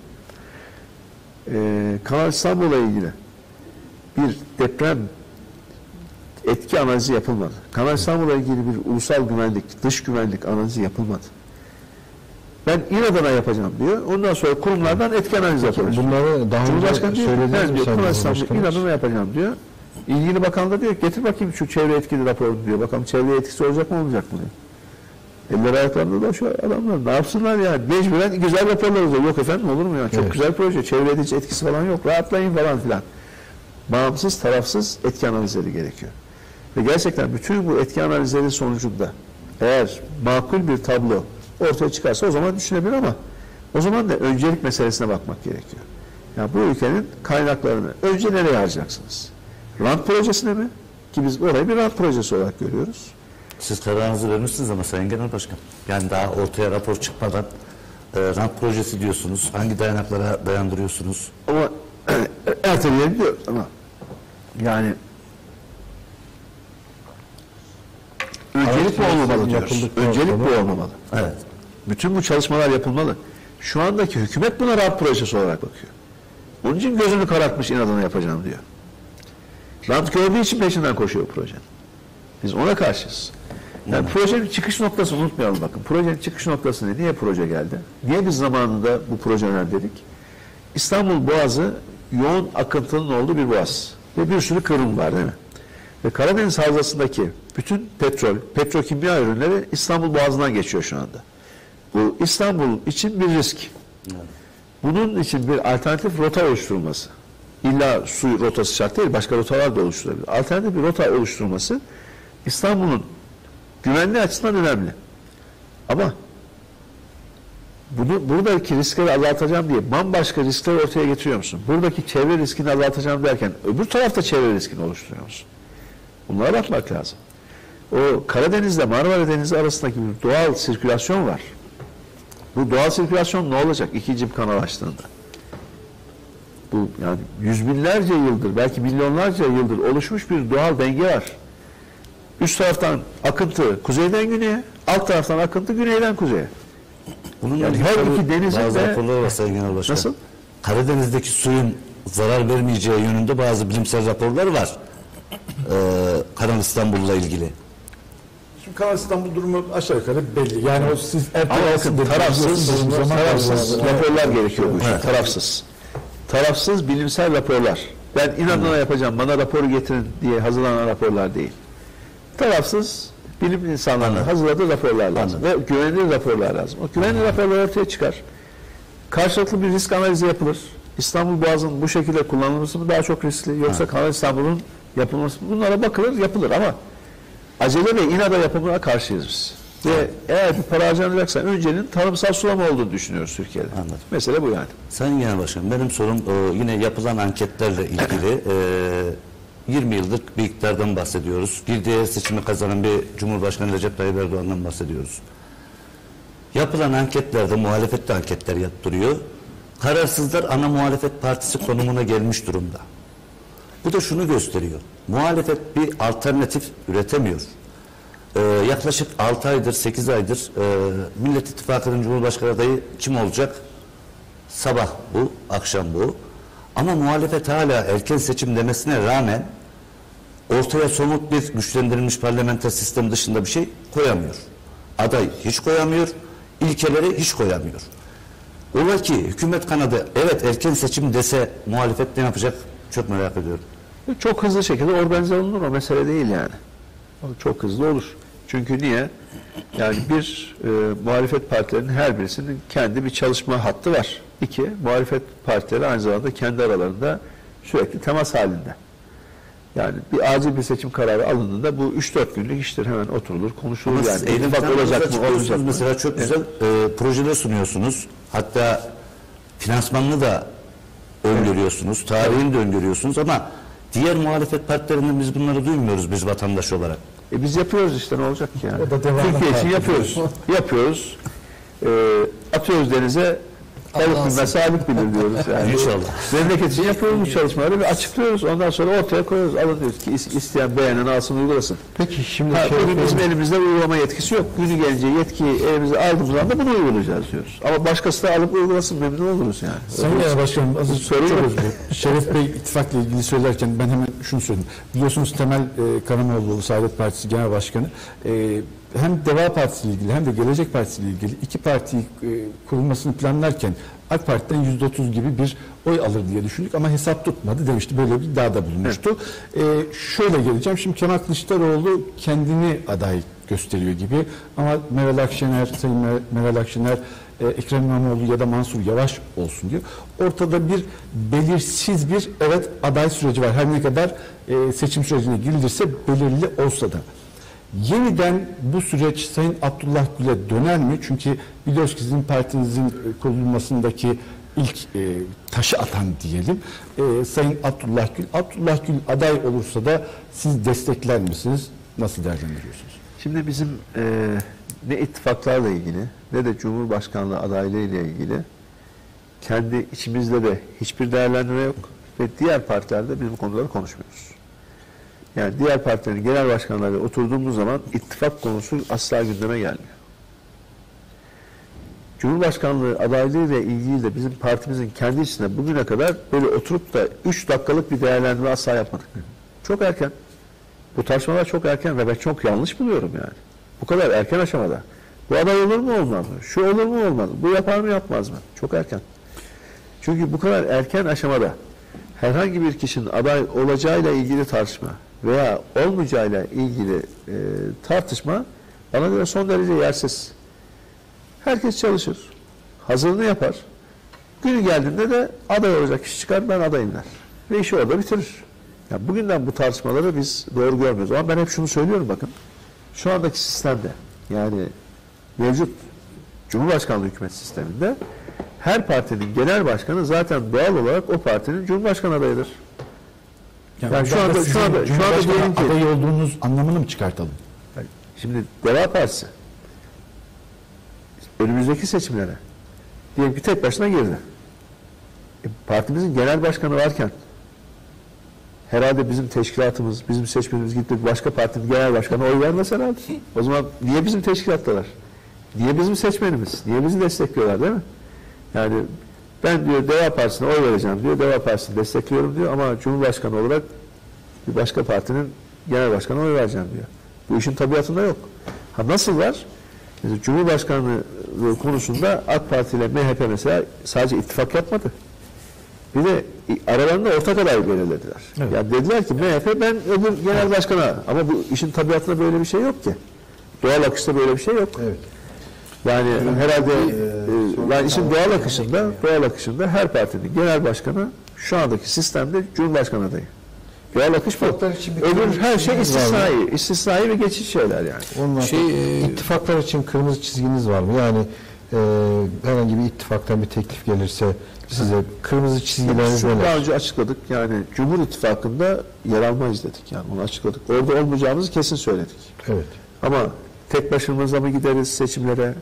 Ee, Kanal İstanbul'la ilgili bir deprem etki analizi yapılmadı. Kanal İstanbul'la ilgili bir ulusal güvenlik, dış güvenlik analizi yapılmadı. Ben inadına yapacağım diyor. Ondan sonra kurumlardan etki analizi yapılır. bunları daha önce Cumhurbaşkanı diyor, söylediniz ben mi diyor, Sayın Kanal İstanbul'u Cumhurbaşkanımız? inadına yapacağım diyor. İlgili bakan da diyor, getir bakayım şu çevre etkili raporu diyor. Bakalım çevre etkisi olacak mı olmayacak mı diyor. Eller ayaklarında da şu adamlar ne yapsınlar yani. Mecburen güzel raporlar oluyor. Yok efendim olur mu ya? Çok Evet. güzel proje. Çevre edici etkisi falan yok. Rahatlayın falan filan. Bağımsız, tarafsız etki analizleri gerekiyor. Ve gerçekten bütün bu etki analizleri sonucunda eğer makul bir tablo ortaya çıkarsa o zaman düşünebilir ama o zaman da öncelik meselesine bakmak gerekiyor. Yani bu ülkenin kaynaklarını önce nereye harcayacaksınız? Rant projesine mi? Ki biz orayı bir rant projesi olarak görüyoruz. Siz kararınızı vermişsiniz ama Sayın Genel Başkan. Yani daha ortaya rapor çıkmadan e, rant projesi diyorsunuz. Hangi dayanaklara dayandırıyorsunuz? Ama erteleyelim diyoruz ama yani öncelik bu olmamalı diyoruz. Yapıldıktan Öncelik bu sonra- olmamalı. Evet. Bütün bu çalışmalar yapılmalı. Şu andaki hükümet buna rant projesi olarak bakıyor. Onun için gözünü karartmış, inadına yapacağım diyor. Rant gördüğü için peşinden koşuyor projenin. Biz ona karşıyız. Yani projenin çıkış noktasını unutmayalım bakın. Projenin çıkış noktası ne? Niye proje geldi? Niye biz zamanında bu proje önerdik? İstanbul Boğazı yoğun akıntının olduğu bir boğaz. Ve bir sürü kırım var değil mi? Ve Karadeniz Havzası'ndaki bütün petrol, petrokimya ürünleri İstanbul Boğazı'ndan geçiyor şu anda. Bu İstanbul için bir risk. Bunun için bir alternatif rota oluşturulması. İlla su rotası şart değil, başka rotalar da oluşturulabilir. Alternatif bir rota oluşturulması İstanbul'un güvenliği açısından önemli. Ama bunu buradaki riskleri azaltacağım diye bambaşka riskler ortaya getiriyor musun? Buradaki çevre riskini azaltacağım derken öbür tarafta çevre riskini oluşturuyor musun? Bunlara bakmak lazım. O Karadeniz'le Marmara Denizi arasındaki bir doğal sirkülasyon var. Bu doğal sirkülasyon ne olacak ikinci kanal açtığında? Bu yani yüz binlerce yıldır, belki milyonlarca yıldır oluşmuş bir doğal denge var. Üst taraftan akıntı kuzeyden güneye, alt taraftan akıntı güneyden kuzeye. Bunun Yani her iki denizin bazı de... raporları var Sayın Genel Başkan. Nasıl? Karadeniz'deki suyun zarar vermeyeceği yönünde bazı bilimsel raporlar var. Ee, Kanal İstanbul'la ilgili. Şimdi Kanal İstanbul durumu aşağı yukarı belli. Yani o siz Ama ertelesin bakın tarafsız, tarafsız zaman raporlar gerekiyor bu işin. Evet. Tarafsız. Tarafsız bilimsel raporlar. Ben inadına yapacağım, bana raporu getirin diye hazırlanan raporlar değil. Tarafsız bilim insanlarının hazırladığı raporlar lazım. Ve güvenilir raporlar lazım. O güvenilir raporlar ortaya çıkar. Karşılıklı bir risk analizi yapılır. İstanbul Boğazı'nın bu şekilde kullanılması mı daha çok riskli, yoksa Kanal İstanbul'un yapılması mı? Bunlara bakılır, yapılır ama acele ve inada yapımına karşıyız biz. Ve eğer bir para harcanacaksa öncenin tarımsal sulama olduğunu düşünüyoruz Türkiye'de. Anladım. Mesele bu yani. Sayın Genel Başkan, benim sorum e, yine yapılan anketlerle ilgili. E, yirmi yıldır bir iktidardan bahsediyoruz. Girdiği seçimi kazanan bir Cumhurbaşkanı Recep Tayyip Erdoğan'dan bahsediyoruz. Yapılan anketlerde, muhalefet anketler yaptırıyor. Kararsızlar ana muhalefet partisi konumuna gelmiş durumda. Bu da şunu gösteriyor. Muhalefet bir alternatif üretemiyor. Ee, yaklaşık altı aydır, sekiz aydır e, Millet İttifakı'nın Cumhurbaşkanı adayı kim olacak? Sabah bu, akşam bu. Ama muhalefet hala erken seçim demesine rağmen ortaya somut bir güçlendirilmiş parlamenter sistem dışında bir şey koyamıyor. Aday hiç koyamıyor, ilkeleri hiç koyamıyor. Ola ki hükümet kanadı evet erken seçim dese muhalefet ne yapacak? Çok merak ediyorum. Çok hızlı şekilde organize olunur, o mesele değil yani. O çok hızlı olur. Çünkü niye? Yani bir, e, muhalefet partilerinin her birisinin kendi bir çalışma hattı var. İki, muhalefet partileri aynı zamanda kendi aralarında sürekli temas halinde. Yani bir acil bir seçim kararı alındığında bu üç dört günlük iştir, hemen oturulur, konuşulur. Ama Yani siz eylem ittifak olacak mı, çıkıyorsunuz olmayacak mı? mesela çok güzel e, projeler sunuyorsunuz. Hatta finansmanını da öngörüyorsunuz, tarihini de öngörüyorsunuz ama diğer muhalefet partilerinden biz bunları duymuyoruz biz vatandaş olarak. E biz yapıyoruz işte, ne olacak ki yani? O da devamlı Türkiye için var. yapıyoruz. yapıyoruz. E, atıyoruz denize, balık bilmez, sabit bilir diyoruz yani. İnşallah. Memleket için yapıyoruz bu çalışmaları ve açıklıyoruz. Ondan sonra ortaya koyuyoruz. Alın diyoruz ki is- isteyen beğenen alsın, uygulasın. Peki şimdi Ha, Şeref bugün Bey- bizim elimizde uygulama yetkisi yok. Günü gelince yetkiyi elimize aldığımız anda bunu uygulayacağız diyoruz. Ama başkası da alıp uygulasın, memnun oluruz yani. Sayın Genel Başkanım, az önce Sorun çok yok. özür dilerim. Şeref Bey ittifakla ilgili söylerken ben hemen şunu söyledim. Biliyorsunuz Temel e, Karamoğlu Saadet Partisi Genel Başkanı e, hem Deva Partisi ile ilgili hem de Gelecek Partisi ile ilgili iki parti e, kurulmasını planlarken AK Parti'den yüzde otuz gibi bir oy alır diye düşündük ama hesap tutmadı demişti. Böyle bir iddiada bulunmuştu. E, şöyle geleceğim. Şimdi Kemal Kılıçdaroğlu kendini aday gösteriyor gibi ama Meral Akşener, Sayın Mer- Meral Akşener, e, Ekrem İmamoğlu ya da Mansur Yavaş olsun diyor. Ortada bir belirsiz bir evet aday süreci var. Her ne kadar e, seçim sürecine girilirse belirli olsa da. Yeniden bu süreç Sayın Abdullah Gül'e döner mi? Çünkü biliyoruz ki sizin partinizin e, kurulmasındaki ilk e, taşı atan diyelim e, Sayın Abdullah Gül. Abdullah Gül aday olursa da siz destekler misiniz? Nasıl değerlendiriyorsunuz? Şimdi bizim e, ne ittifaklarla ilgili ne de Cumhurbaşkanlığı adaylığı ile ilgili kendi içimizde de hiçbir değerlendirme yok ve diğer partilerde biz bu konuları konuşmuyoruz. Yani diğer partilerin genel başkanlarıyla oturduğumuz zaman ittifak konusu asla gündeme gelmiyor. Cumhurbaşkanlığı adaylığı ile ilgili de bizim partimizin kendi içinde bugüne kadar böyle oturup da üç dakikalık bir değerlendirme asla yapmadık. Çok erken. Bu tartışmalar çok erken ve ben çok yanlış buluyorum yani. Bu kadar erken aşamada. Bu aday olur mu olmaz mı? Şu olur mu olmaz mı? Bu yapar mı yapmaz mı? Çok erken. Çünkü bu kadar erken aşamada herhangi bir kişinin aday olacağıyla ilgili tartışma veya olmayacağıyla ilgili e, tartışma bana göre son derece yersiz. Herkes çalışır. Hazırlığını yapar. Günü geldiğinde de aday olacak kişi çıkar, ben adayım der. Ve işi orada bitirir. Yani bugünden bu tartışmaları biz doğru görmüyoruz. Ama ben hep şunu söylüyorum bakın. Şu andaki sistemde yani mevcut Cumhurbaşkanlığı hükümet sisteminde her partinin genel başkanı zaten doğal olarak o partinin Cumhurbaşkanı adayıdır. Yani, Yani şu anda şu anda şu anda diyelim ki adayı olduğunuz anlamını mı çıkartalım? şimdi Deva Partisi önümüzdeki seçimlere diyelim ki tek başına girdi. E, partimizin genel başkanı varken herhalde bizim teşkilatımız, bizim seçmenimiz gitti başka partinin genel başkanı oy vermez herhalde. O zaman niye bizim teşkilattalar? Niye bizim seçmenimiz? Niye bizi destekliyorlar değil mi? Yani ben diyor Deva Partisi'ne oy vereceğim diyor. Deva Partisi'ni destekliyorum diyor ama Cumhurbaşkanı olarak bir başka partinin genel başkanı oy vereceğim diyor. Bu işin tabiatında yok. Ha nasıl var? Mesela Cumhurbaşkanlığı konusunda AK Parti ile M H P mesela sadece ittifak yapmadı. Bir de aralarında ortak aday belirlediler. Evet. Yani dediler ki M H P ben öbür genel başkana ama bu işin tabiatında böyle bir şey yok ki. Doğal akışta böyle bir şey yok. Evet. Yani evet. herhalde e, yani işin doğal akışında doğal akışında her partinin genel başkanı şu andaki sistemde Cumhurbaşkanı adayı. Doğal akış bu. Öbür her şey istisnai. İstisnai ve geçici şeyler yani. Onlar şey, e, ittifaklar için kırmızı çizginiz var mı? Yani e, herhangi bir ittifaktan bir teklif gelirse size kırmızı çizgileriniz neler? Daha önce açıkladık. Yani Cumhur İttifakı'nda yer almayız dedik. Yani onu açıkladık. Orada olmayacağımızı kesin söyledik. Evet. Ama tek başımıza mı gideriz seçimlere?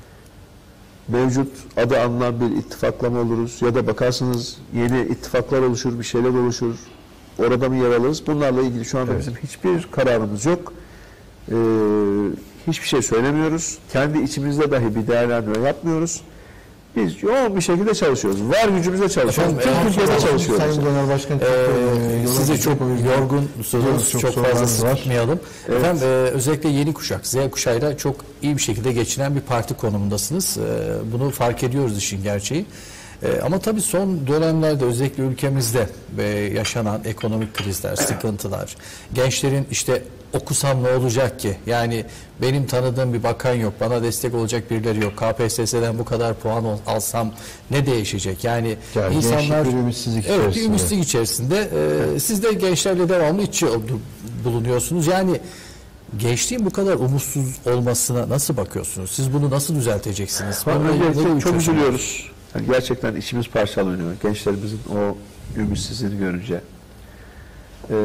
Mevcut adı anılan bir ittifakla mı oluruz? Ya da bakarsınız yeni ittifaklar oluşur, bir şeyler oluşur. Orada mı yer alırız? Bunlarla ilgili şu anda evet. bizim hiçbir kararımız yok. Ee, hiçbir şey söylemiyoruz. Kendi içimizde dahi bir değerlendirme yapmıyoruz. Biz yoğun bir şekilde çalışıyoruz. Var gücümüzle çalışıyoruz. Tüm Türkiye'de çalışıyoruz. Sayın Genel Başkan, ee, sizi çok yorgunsunuz. Çok, çok fazla sıkmayalım. Evet. Efendim, e, özellikle yeni kuşak, Z kuşağıyla çok iyi bir şekilde geçinen bir parti konumundasınız. E, bunu fark ediyoruz işin gerçeği. E, ama tabii son dönemlerde özellikle ülkemizde e, yaşanan ekonomik krizler, sıkıntılar, gençlerin işte okusam ne olacak ki? Yani benim tanıdığım bir bakan yok, bana destek olacak birileri yok. K P S S'den bu kadar puan alsam ne değişecek? Yani, yani insanlar bir ümitsizlik evet, içerisinde. bir ümitsizlik içerisinde. E, evet. Siz de gençlerle devamlı içi bulunuyorsunuz. Yani gençliğin bu kadar umutsuz olmasına nasıl bakıyorsunuz? Siz bunu nasıl düzelteceksiniz? Çok, çok üzülüyoruz. Yani gerçekten içimiz parçalanıyor. Gençlerimizin o ümitsizliğini görünce. Ee,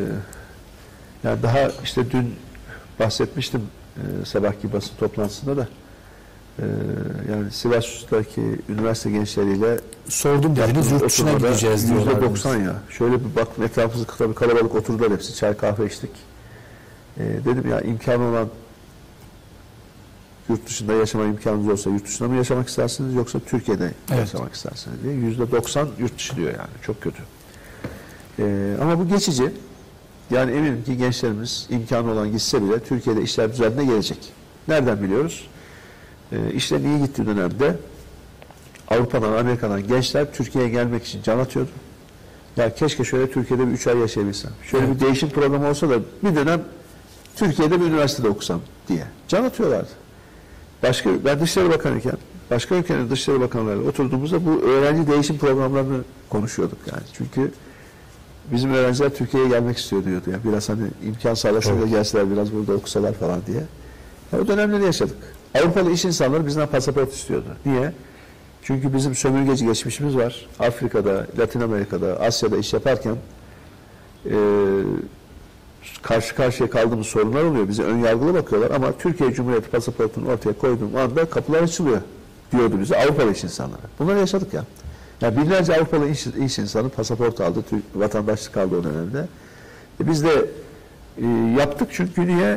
yani daha işte dün bahsetmiştim e, sabahki basın toplantısında da e, yani Sivas'taki üniversite gençleriyle sordum dediniz yurt dışına gideceğiz diyorlar. yüzde doksan ya. Şöyle bir baktım etrafımızda tabii kalabalık oturdular hepsi. Çay kahve içtik. E, dedim ya imkanı olan yurt dışında yaşama imkanınız olsa yurt dışında mı yaşamak istersiniz yoksa Türkiye'de evet. yaşamak istersiniz diye. yüzde doksan yurt dışı diyor yani. Çok kötü. Ee, ama bu geçici. Yani eminim ki gençlerimiz imkanı olan gitse bile Türkiye'de işler düzenine gelecek. Nereden biliyoruz? Ee, işler iyi gittiği dönemde Avrupa'dan, Amerika'dan gençler Türkiye'ye gelmek için can atıyordu. Ya keşke şöyle Türkiye'de bir üç ay yaşayabilsem. Şöyle evet. bir değişim programı olsa da bir dönem Türkiye'de bir üniversitede okusam diye. Can atıyorlardı. Başka, ben Dışişleri Bakanıyken başka ülkenin Dışişleri Bakanlarıyla oturduğumuzda bu öğrenci değişim programlarını konuşuyorduk yani. Çünkü bizim öğrenciler Türkiye'ye gelmek istiyor diyordu. Yani biraz hani imkan sağlasın evet. da gelseler biraz burada okusalar falan diye. Yani o dönemleri yaşadık. Avrupalı iş insanları bizden pasaport istiyordu. Niye? Çünkü bizim sömürgeci geçmişimiz var. Afrika'da, Latin Amerika'da, Asya'da iş yaparken e, karşı karşıya kaldığımız sorunlar oluyor. Bize ön yargılı bakıyorlar ama Türkiye Cumhuriyeti pasaportunu ortaya koyduğum anda kapılar açılıyor diyordu bize Avrupalı iş insanları. Bunları yaşadık ya. Yani binlerce Avrupalı iş, iş insanı pasaport aldı, Türk vatandaşlık aldı o dönemde. E biz de e, yaptık çünkü niye?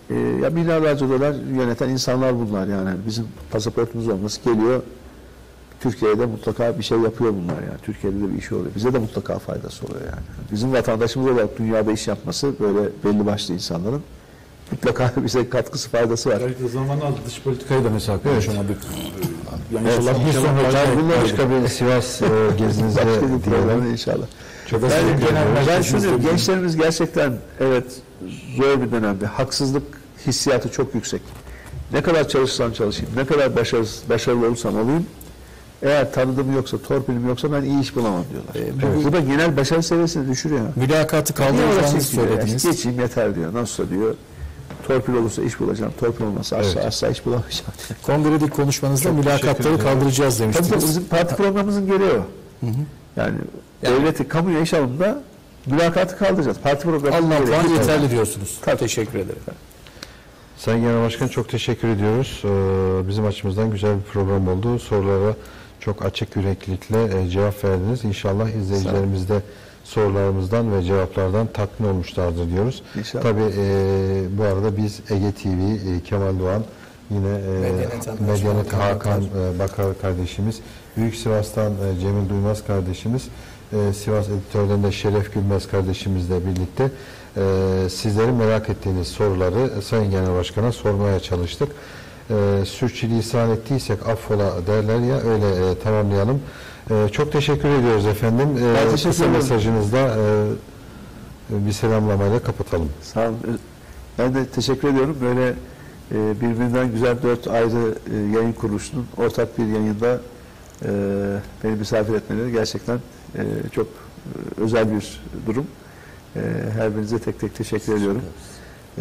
e, ya milyarlarca dolar yöneten insanlar bunlar yani. Bizim pasaportumuz olması geliyor. Türkiye'de mutlaka bir şey yapıyor bunlar yani. Türkiye'de de bir iş oluyor. Bize de mutlaka faydası oluyor yani. Bizim vatandaşımız olarak dünyada iş yapması böyle belli başlı insanların mutlaka bize katkısı, faydası var. Belki zamanla dış politikayı da mesela konuşamadık. Yani Evet, inşallah bir sonraki Bunlar başka bir Sivas e, gezinizde Başka bir diyelim. programda inşallah. Çok Yani teşekkür ederim. ben şunu, gençlerimiz gerçekten evet zor bir dönemde. Haksızlık hissiyatı çok yüksek. Ne kadar çalışsam çalışayım, ne kadar başarılı, başarılı olursam olayım, eğer tanıdığım yoksa, torpilim yoksa ben iyi iş bulamam diyorlar. Evet. Bu da genel başarı seviyesini düşürüyor. Mülakatı Niye kaldıracağınızı uğraşayım ki? söylediniz. Geçeyim yeter diyor. Nasılsa diyor. Torpil olursa iş bulacağım. Torpil olmazsa asla, Evet. asla iş bulamayacağım. Kongredeki konuşmanızda Çok teşekkür mülakatları ederim. kaldıracağız Tabii tabii demiştiniz. bizim parti programımızın gereği o. Yani, Yani- devleti, kamuya iş alımında mülakatı kaldıracağız. Parti programımızın Alınan gereği. puan yeterli diyorsunuz. Tabii. Teşekkür ederim. Sayın Genel Başkan çok teşekkür ediyoruz. Ee, Bizim açımızdan güzel bir program oldu. Sorulara çok açık yüreklilikle e, cevap verdiniz. İnşallah izleyicilerimiz de sorularımızdan ve cevaplardan tatmin olmuşlardır diyoruz. İnşallah. Tabii e, bu arada biz Ege T V, e, Kemal Doğan, yine e, Medyanet Haber, Medyanet Hakan Hakan e, Bakar kardeşimiz, Büyük Sivas'tan e, Cemil Duymaz kardeşimiz, e, Sivas Editör'den de Şeref Gülmez kardeşimizle birlikte e, sizlerin merak ettiğiniz soruları e, Sayın Genel Başkan'a sormaya çalıştık. E, sürçülisan ettiysek affola derler ya, öyle e, tamamlayalım. E, çok teşekkür ediyoruz efendim. E, Ben teşekkür kısa ederim. mesajınızda e, bir selamlamayla kapatalım. Sağ olun. Ben de teşekkür ediyorum. Böyle e, birbirinden güzel dört ayrı e, yayın kuruluşunun ortak bir yayında e, beni misafir etmeleri gerçekten e, çok e, özel bir durum. E, her birinize tek tek teşekkür ediyorum. E,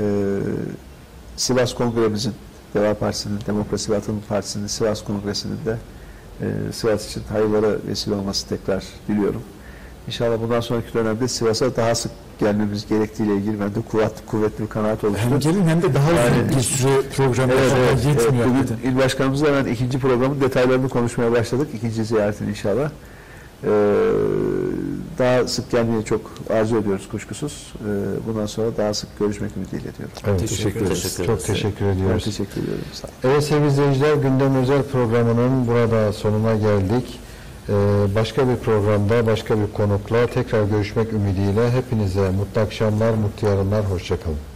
Sivas Kongremizin, Deva Partisi'nin, Demokrasi ve Atılım Partisi'nin Sivas Kongresi'nin de e, Sivas için hayırlara vesile olması tekrar diliyorum. İnşallah bundan sonraki dönemde Sivas'a daha sık gelmemiz gerektiğiyle ilgili bende kuvvet, kuvvetli bir kanaat oluştu. Hem gelin hem de daha uzun Yani- bir süre program Evet, yapmak evet, evet. yetmiyor. Bugün hakikaten. il başkanımızla hemen ikinci programın detaylarını konuşmaya başladık. İkinci ziyaretin inşallah. Ee, daha sık gelmeyi çok arzu ediyoruz kuşkusuz. Ee, bundan sonra daha sık görüşmek ümidiyle diyorum. Evet, Teşekkür ederiz. Teşekkür çok ederiz. teşekkür Ben ediyoruz. teşekkür ediyorum. Sağ olun. Evet sevgili izleyiciler, Gündem Özel programının burada sonuna geldik. Ee, başka bir programda, başka bir konukla tekrar görüşmek ümidiyle hepinize mutlu akşamlar, mutlu yarınlar, hoşça kalın.